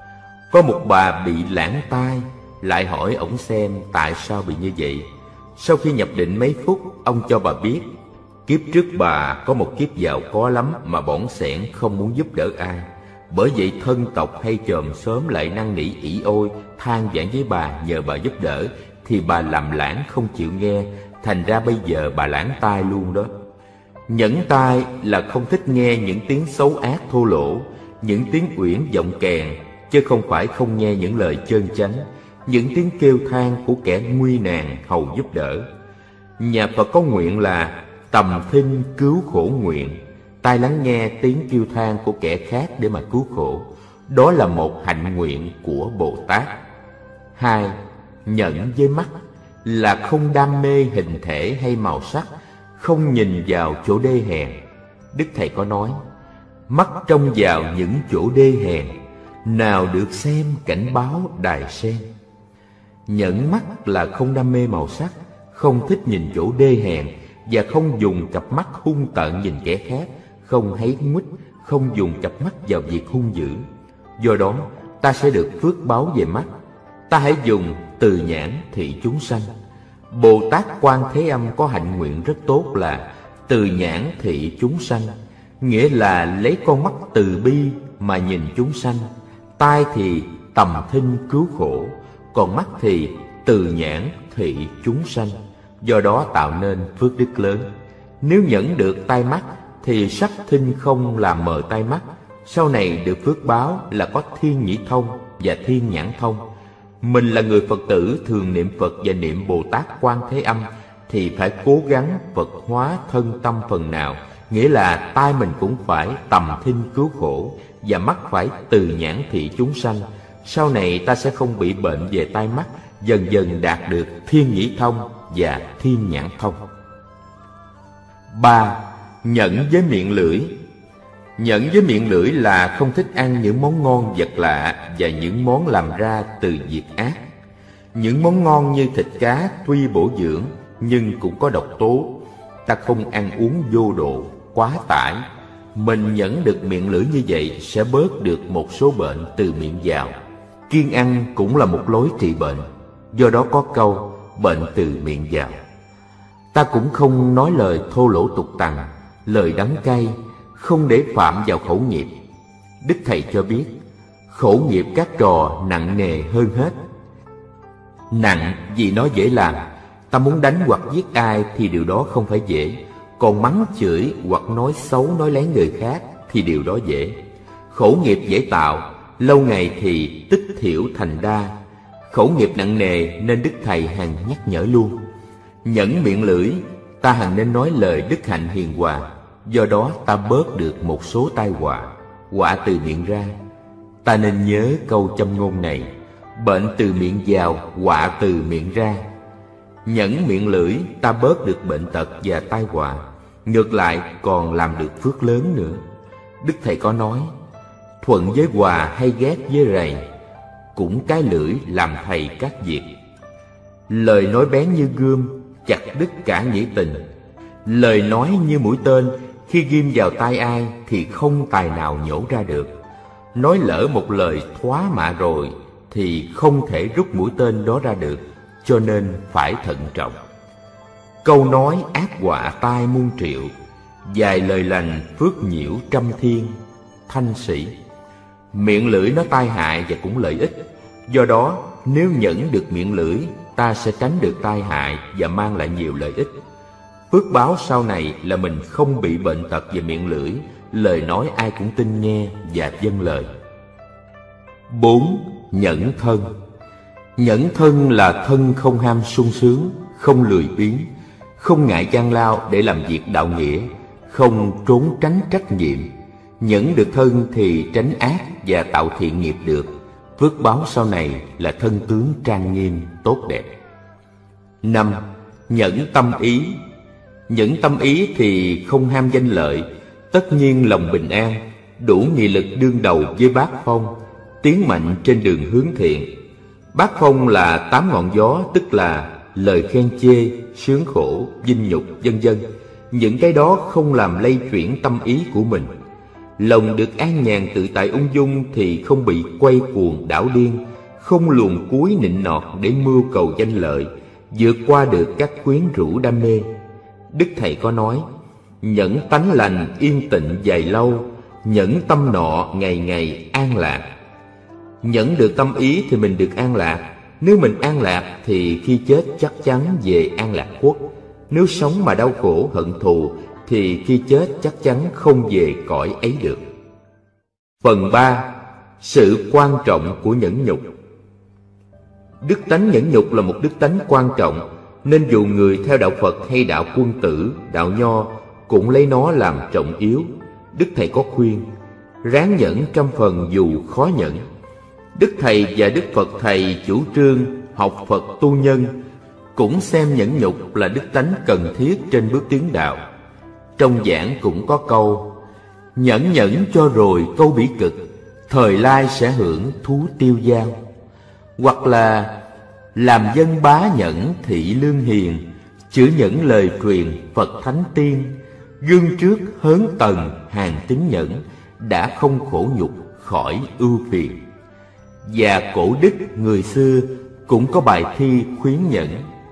Có một bà bị lãng tai, lại hỏi ổng xem tại sao bị như vậy. Sau khi nhập định mấy phút, ông cho bà biết kiếp trước bà có một kiếp giàu có lắm mà bỏng sẻn không muốn giúp đỡ ai. Bởi vậy thân tộc hay chòm xóm lại năn nỉ ỷ ôi, than vãn với bà nhờ bà giúp đỡ, thì bà làm lãng không chịu nghe, thành ra bây giờ bà lãng tai luôn đó. Nhẫn tai là không thích nghe những tiếng xấu ác thô lỗ, những tiếng uyển giọng kèn, chứ không phải không nghe những lời trơn chánh, những tiếng kêu than của kẻ nguy nan hầu giúp đỡ. Nhà Phật có nguyện là tầm thinh cứu khổ nguyện, tai lắng nghe tiếng kêu than của kẻ khác để mà cứu khổ. Đó là một hạnh nguyện của Bồ Tát. Hai, nhẫn với mắt là không đam mê hình thể hay màu sắc, không nhìn vào chỗ đê hèn. Đức Thầy có nói, mắt trông vào những chỗ đê hèn, nào được xem cảnh báo đài sen. Nhẫn mắt là không đam mê màu sắc, không thích nhìn chỗ đê hèn, và không dùng cặp mắt hung tợn nhìn kẻ khác, không háy nguých, không dùng cặp mắt vào việc hung dữ. Do đó ta sẽ được phước báo về mắt. Ta hãy dùng từ nhãn thị chúng sanh. Bồ Tát Quan Thế Âm có hạnh nguyện rất tốt là từ nhãn thị chúng sanh, nghĩa là lấy con mắt từ bi mà nhìn chúng sanh. Tai thì tầm thinh cứu khổ, còn mắt thì từ nhãn thị chúng sanh. Do đó tạo nên phước đức lớn. Nếu nhẫn được tai mắt thì sắc thinh không làm mờ tai mắt, sau này được phước báo là có thiên nhĩ thông và thiên nhãn thông. Mình là người Phật tử thường niệm Phật và niệm Bồ Tát Quan Thế Âm thì phải cố gắng Phật hóa thân tâm phần nào, nghĩa là tai mình cũng phải tầm thinh cứu khổ và mắt phải từ nhãn thị chúng sanh. Sau này ta sẽ không bị bệnh về tai mắt, dần dần đạt được thiên nhĩ thông và thiên nhãn thông. Ba, nhẫn với miệng lưỡi. Nhẫn với miệng lưỡi là không thích ăn những món ngon vật lạ và những món làm ra từ việc ác. Những món ngon như thịt cá tuy bổ dưỡng nhưng cũng có độc tố. Ta không ăn uống vô độ, quá tải. Mình nhẫn được miệng lưỡi như vậy sẽ bớt được một số bệnh từ miệng vào. Kiêng ăn cũng là một lối trị bệnh. Do đó có câu bệnh từ miệng vào. Ta cũng không nói lời thô lỗ tục tằn, lời đắng cay, không để phạm vào khẩu nghiệp. Đức Thầy cho biết, khẩu nghiệp các trò nặng nề hơn hết. Nặng vì nó dễ làm. Ta muốn đánh hoặc giết ai thì điều đó không phải dễ. Còn mắng chửi hoặc nói xấu nói lén người khác thì điều đó dễ. Khẩu nghiệp dễ tạo, lâu ngày thì tích thiểu thành đa. Khẩu nghiệp nặng nề nên Đức Thầy hằng nhắc nhở luôn. Nhẫn miệng lưỡi, ta hằng nên nói lời đức hạnh hiền hòa. Do đó ta bớt được một số tai họa, họa từ miệng ra. Ta nên nhớ câu châm ngôn này: bệnh từ miệng vào, họa từ miệng ra. Nhẫn miệng lưỡi, ta bớt được bệnh tật và tai họa, ngược lại còn làm được phước lớn nữa. Đức Thầy có nói, thuận với hòa hay ghét với rầy, cũng cái lưỡi làm thầy các việc. Lời nói bén như gươm, chặt đứt cả nghĩa tình. Lời nói như mũi tên, khi ghim vào tai ai thì không tài nào nhổ ra được. Nói lỡ một lời thoá mạ rồi thì không thể rút mũi tên đó ra được, cho nên phải thận trọng. Câu nói ác họa tai muôn triệu, vài lời lành phước nhiễu trăm thiên. Thanh Sĩ. Miệng lưỡi nó tai hại và cũng lợi ích. Do đó nếu nhẫn được miệng lưỡi, ta sẽ tránh được tai hại và mang lại nhiều lợi ích. Phước báo sau này là mình không bị bệnh tật về miệng lưỡi, lời nói ai cũng tin nghe và vâng lời. Bốn. Nhẫn thân. Nhẫn thân là thân không ham sung sướng, không lười biếng, không ngại gian lao để làm việc đạo nghĩa, không trốn tránh trách nhiệm. Nhẫn được thân thì tránh ác và tạo thiện nghiệp được. Phước báo sau này là thân tướng trang nghiêm, tốt đẹp. Năm. Nhẫn tâm ý. Nhẫn tâm ý thì không ham danh lợi, tất nhiên lòng bình an, đủ nghị lực đương đầu với bát phong, tiến mạnh trên đường hướng thiện. Bát phong là tám ngọn gió, tức là lời khen chê, sướng khổ, vinh nhục, vân vân. Những cái đó không làm lay chuyển tâm ý của mình. Lòng được an nhàn tự tại ung dung thì không bị quay cuồng đảo điên, không luồn cuối nịnh nọt để mưu cầu danh lợi, vượt qua được các quyến rũ đam mê. Đức Thầy có nói, nhẫn tánh lành yên tịnh dài lâu, nhẫn tâm nọ ngày ngày an lạc. Nhẫn được tâm ý thì mình được an lạc. Nếu mình an lạc thì khi chết chắc chắn về an lạc khuất. Nếu sống mà đau khổ hận thù thì khi chết chắc chắn không về cõi ấy được. Phần ba. Sự quan trọng của nhẫn nhục. Đức tánh nhẫn nhục là một đức tánh quan trọng, nên dù người theo đạo Phật hay đạo Quân Tử, đạo Nho cũng lấy nó làm trọng yếu. Đức Thầy có khuyên, ráng nhẫn trăm phần dù khó nhẫn. Đức Thầy và Đức Phật Thầy chủ trương học Phật tu nhân, cũng xem nhẫn nhục là đức tánh cần thiết trên bước tiến đạo. Trong giảng cũng có câu, nhẫn nhẫn cho rồi câu bỉ cực, thời lai sẽ hưởng thú tiêu dao. Hoặc là làm dân bá nhẫn thị lương hiền, chữ nhẫn lời truyền Phật Thánh Tiên. Gương trước hớn tần hàng tín nhẫn, đã không khổ nhục khỏi ưu phiền. Và cổ đức người xưa cũng có bài thi khuyến nhẫn.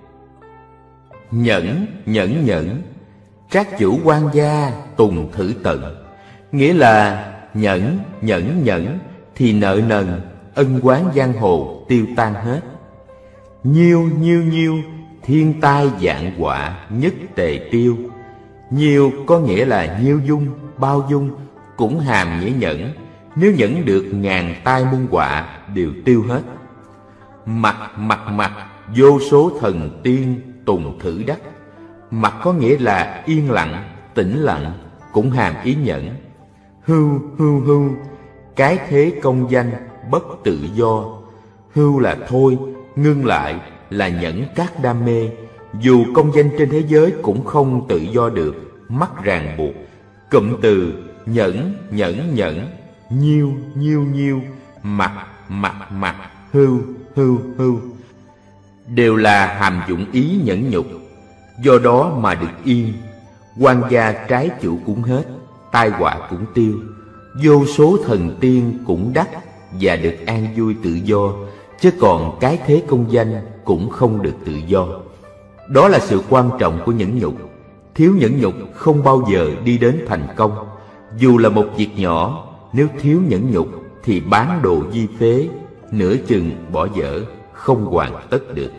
Nhẫn, nhẫn nhẫn, trác chủ quan gia tùng thử tận. Nghĩa là nhẫn, nhẫn nhẫn thì nợ nần, ân oán giang hồ tiêu tan hết. Nhiêu nhiêu nhiêu, thiên tai vạn họa nhất tề tiêu. Nhiêu có nghĩa là nhiêu dung, bao dung, cũng hàm nghĩa nhẫn. Nếu nhẫn được ngàn tai muôn họa đều tiêu hết. Mặt mặt mặt, vô số thần tiên tùng thử đắc. Mặt có nghĩa là yên lặng, tĩnh lặng, cũng hàm ý nhẫn. Hưu hưu hưu, cái thế công danh bất tự do. Hưu là thôi, ngưng lại, là nhẫn các đam mê. Dù công danh trên thế giới cũng không tự do được, mắc ràng buộc. Cụm từ nhẫn, nhẫn, nhẫn, nhiêu, nhiêu, nhiêu, mặt, mặt, mặt, hưu, hưu, hưu, đều là hàm dụng ý nhẫn nhục. Do đó mà được yên, quan gia trái chủ cũng hết, tai họa cũng tiêu, vô số thần tiên cũng đắc và được an vui tự do, chứ còn cái thế công danh cũng không được tự do. Đó là sự quan trọng của nhẫn nhục. Thiếu nhẫn nhục không bao giờ đi đến thành công. Dù là một việc nhỏ, nếu thiếu nhẫn nhục thì bán đồ di phế, nửa chừng bỏ dở, không hoàn tất được.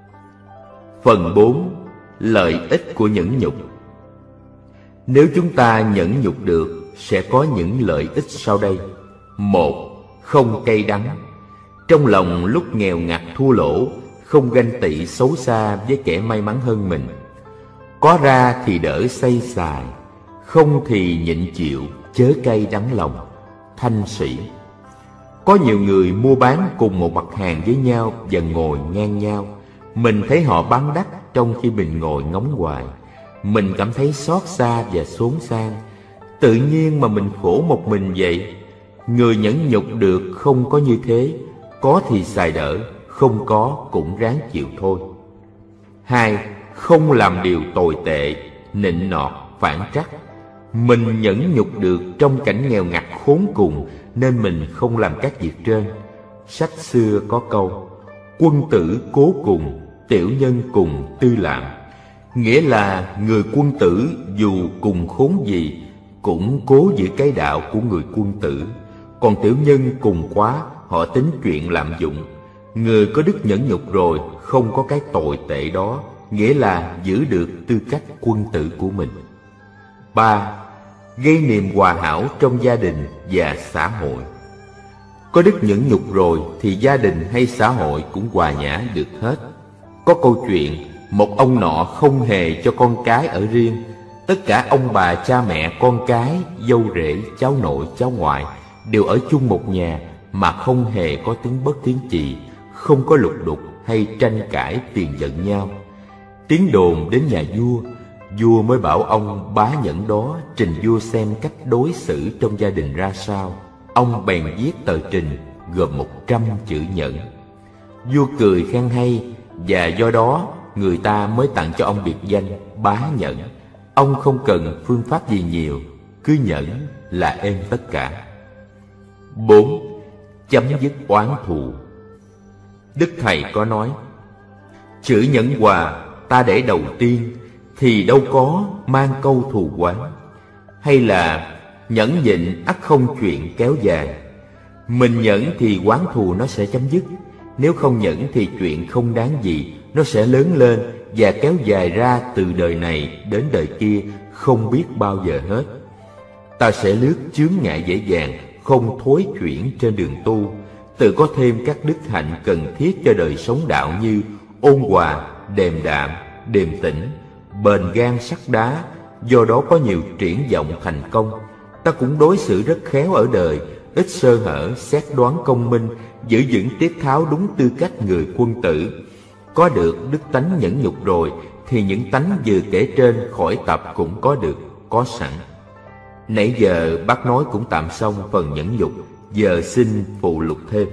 Phần bốn. Lợi ích của nhẫn nhục. Nếu chúng ta nhẫn nhục được, sẽ có những lợi ích sau đây. Một. Không cay đắng. Trong lòng lúc nghèo ngặt thua lỗ, không ganh tị xấu xa với kẻ may mắn hơn mình. Có ra thì đỡ xây xài, không thì nhịn chịu, chớ cay đắng lòng. Thanh Sĩ. Có nhiều người mua bán cùng một mặt hàng với nhau và ngồi ngang nhau. Mình thấy họ bán đắt trong khi mình ngồi ngóng hoài. Mình cảm thấy xót xa và xốn sang. Tự nhiên mà mình khổ một mình vậy. Người nhẫn nhục được không có như thế. Có thì xài đỡ, không có cũng ráng chịu thôi. Hai. Không làm điều tồi tệ, nịnh nọt, phản trắc. Mình nhẫn nhục được trong cảnh nghèo ngặt khốn cùng, nên mình không làm các việc trên. Sách xưa có câu: quân tử cố cùng, tiểu nhân cùng tư làm. Nghĩa là người quân tử dù cùng khốn gì cũng cố giữ cái đạo của người quân tử. Còn tiểu nhân cùng quá, họ tính chuyện lạm dụng. Người có đức nhẫn nhục rồi, không có cái tồi tệ đó, nghĩa là giữ được tư cách quân tử của mình. Ba. Gây niềm hòa hảo trong gia đình và xã hội. Có đức nhẫn nhục rồi thì gia đình hay xã hội cũng hòa nhã được hết. Có câu chuyện, một ông nọ không hề cho con cái ở riêng. Tất cả ông bà, cha mẹ, con cái, dâu rể, cháu nội, cháu ngoại đều ở chung một nhà, mà không hề có tiếng bất tiếng chì, không có lục đục hay tranh cãi tiền giận nhau. Tiếng đồn đến nhà vua, vua mới bảo ông bá nhẫn đó trình vua xem cách đối xử trong gia đình ra sao. Ông bèn viết tờ trình gồm một trăm chữ nhẫn. Vua cười khen hay, và do đó người ta mới tặng cho ông biệt danh bá nhẫn. Ông không cần phương pháp gì nhiều, cứ nhẫn là êm tất cả. Bốn. Chấm dứt oán thù. Đức Thầy có nói: chữ nhẫn hòa ta để đầu tiên, thì đâu có mang câu thù oán. Hay là nhẫn nhịn ắt không chuyện kéo dài. Mình nhẫn thì oán thù nó sẽ chấm dứt. Nếu không nhẫn thì chuyện không đáng gì, nó sẽ lớn lên và kéo dài ra từ đời này đến đời kia, không biết bao giờ hết. Ta sẽ lướt chướng ngại dễ dàng, không thối chuyển trên đường tu, tự có thêm các đức hạnh cần thiết cho đời sống đạo như ôn hòa, điềm đạm, điềm tĩnh, bền gan sắt đá. Do đó có nhiều triển vọng thành công. Ta cũng đối xử rất khéo ở đời, ít sơ hở, xét đoán công minh, giữ vững tiết tháo đúng tư cách người quân tử. Có được đức tánh nhẫn nhục rồi thì những tánh vừa kể trên khỏi tập cũng có được, có sẵn. Nãy giờ bác nói cũng tạm xong phần nhẫn nhục, giờ xin phụ lục thêm.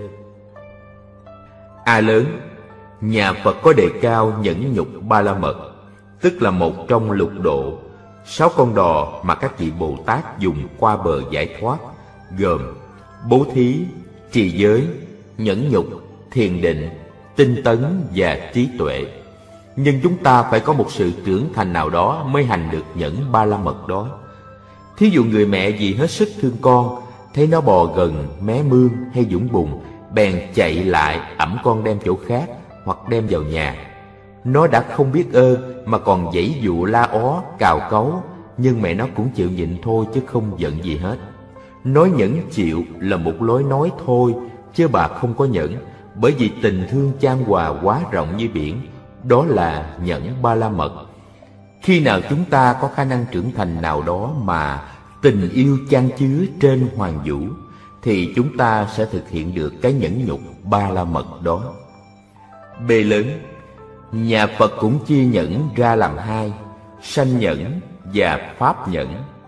A lớn, nhà Phật có đề cao nhẫn nhục ba la mật, tức là một trong lục độ, sáu con đò mà các vị Bồ Tát dùng qua bờ giải thoát, gồm bố thí, trì giới, nhẫn nhục, thiền định, tinh tấn và trí tuệ. Nhưng chúng ta phải có một sự trưởng thành nào đó mới hành được nhẫn ba la mật đó. Thí dụ người mẹ vì hết sức thương con, thấy nó bò gần mé mương hay dũng bùn, bèn chạy lại ẵm con đem chỗ khác hoặc đem vào nhà. Nó đã không biết ơn mà còn giãy dụ la ó, cào cấu, nhưng mẹ nó cũng chịu nhịn thôi chứ không giận gì hết. Nói nhẫn chịu là một lối nói thôi, chứ bà không có nhẫn, bởi vì tình thương chan hòa quá rộng như biển. Đó là nhẫn ba la mật. Khi nào chúng ta có khả năng trưởng thành nào đó mà tình yêu chan chứa trên hoàng vũ, thì chúng ta sẽ thực hiện được cái nhẫn nhục ba la mật đó. B lớn, nhà Phật cũng chia nhẫn ra làm hai: sanh nhẫn và pháp nhẫn.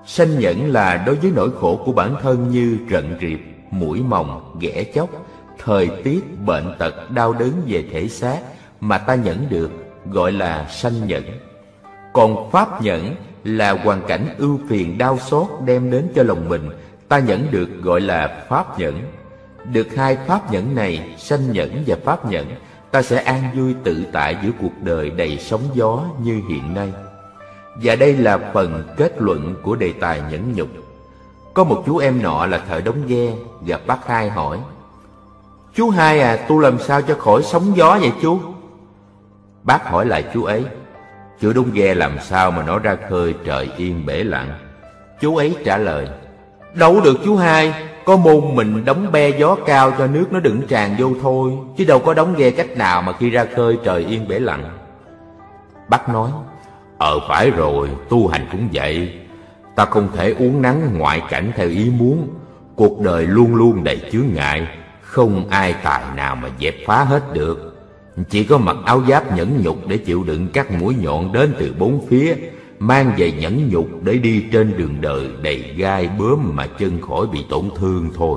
Sanh nhẫn là đối với nỗi khổ của bản thân như rận riệp, mũi mòng, ghẻ chóc, thời tiết, bệnh tật, đau đớn về thể xác mà ta nhẫn được, gọi là sanh nhẫn. Còn pháp nhẫn là hoàn cảnh ưu phiền đau xót đem đến cho lòng mình, ta nhẫn được, gọi là pháp nhẫn. Được hai pháp nhẫn này, sanh nhẫn và pháp nhẫn, ta sẽ an vui tự tại giữa cuộc đời đầy sóng gió như hiện nay. Và đây là phần kết luận của đề tài nhẫn nhục. Có một chú em nọ là thợ đóng ghe, gặp bác Hai hỏi: "Chú Hai à, tu làm sao cho khỏi sóng gió vậy chú?" Bác hỏi lại chú ấy: "Chú đóng ghe làm sao mà nó ra khơi trời yên bể lặng?" Chú ấy trả lời: "Đâu được chú Hai, có môn mình đóng be gió cao cho nước nó đừng tràn vô thôi, chứ đâu có đóng ghe cách nào mà khi ra khơi trời yên bể lặng." Bác nói: "Ờ phải rồi, tu hành cũng vậy. Ta không thể uốn nắn ngoại cảnh theo ý muốn. Cuộc đời luôn luôn đầy chướng ngại, không ai tài nào mà dẹp phá hết được. Chỉ có mặc áo giáp nhẫn nhục để chịu đựng các mũi nhọn đến từ bốn phía, mang về nhẫn nhục để đi trên đường đời đầy gai bướm mà chân khỏi bị tổn thương thôi."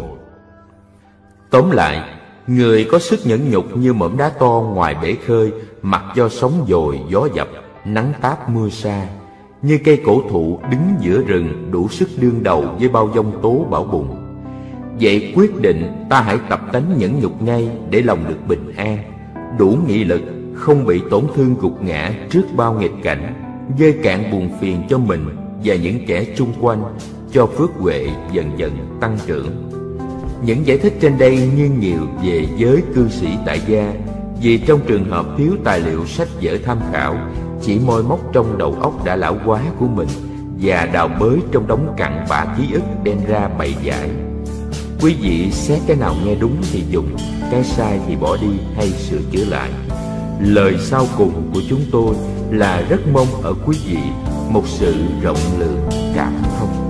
Tóm lại, người có sức nhẫn nhục như mỏm đá to ngoài bể khơi, mặc cho sóng dồi gió dập, nắng táp mưa sa, như cây cổ thụ đứng giữa rừng đủ sức đương đầu với bao giông tố bão bùng. Vậy quyết định ta hãy tập tánh nhẫn nhục ngay để lòng được bình an, đủ nghị lực, không bị tổn thương gục ngã trước bao nghịch cảnh, vơi cạn buồn phiền cho mình và những kẻ chung quanh, cho phước huệ dần dần tăng trưởng. Những giải thích trên đây như nhiều về giới cư sĩ tại gia, vì trong trường hợp thiếu tài liệu sách vở tham khảo, chỉ moi móc trong đầu óc đã lão hóa của mình và đào bới trong đống cặn bã ký ức đem ra bày giải. Quý vị xét cái nào nghe đúng thì dùng, cái sai thì bỏ đi hay sửa chữa lại. Lời sau cùng của chúng tôi là rất mong ở quý vị một sự rộng lượng cảm thông.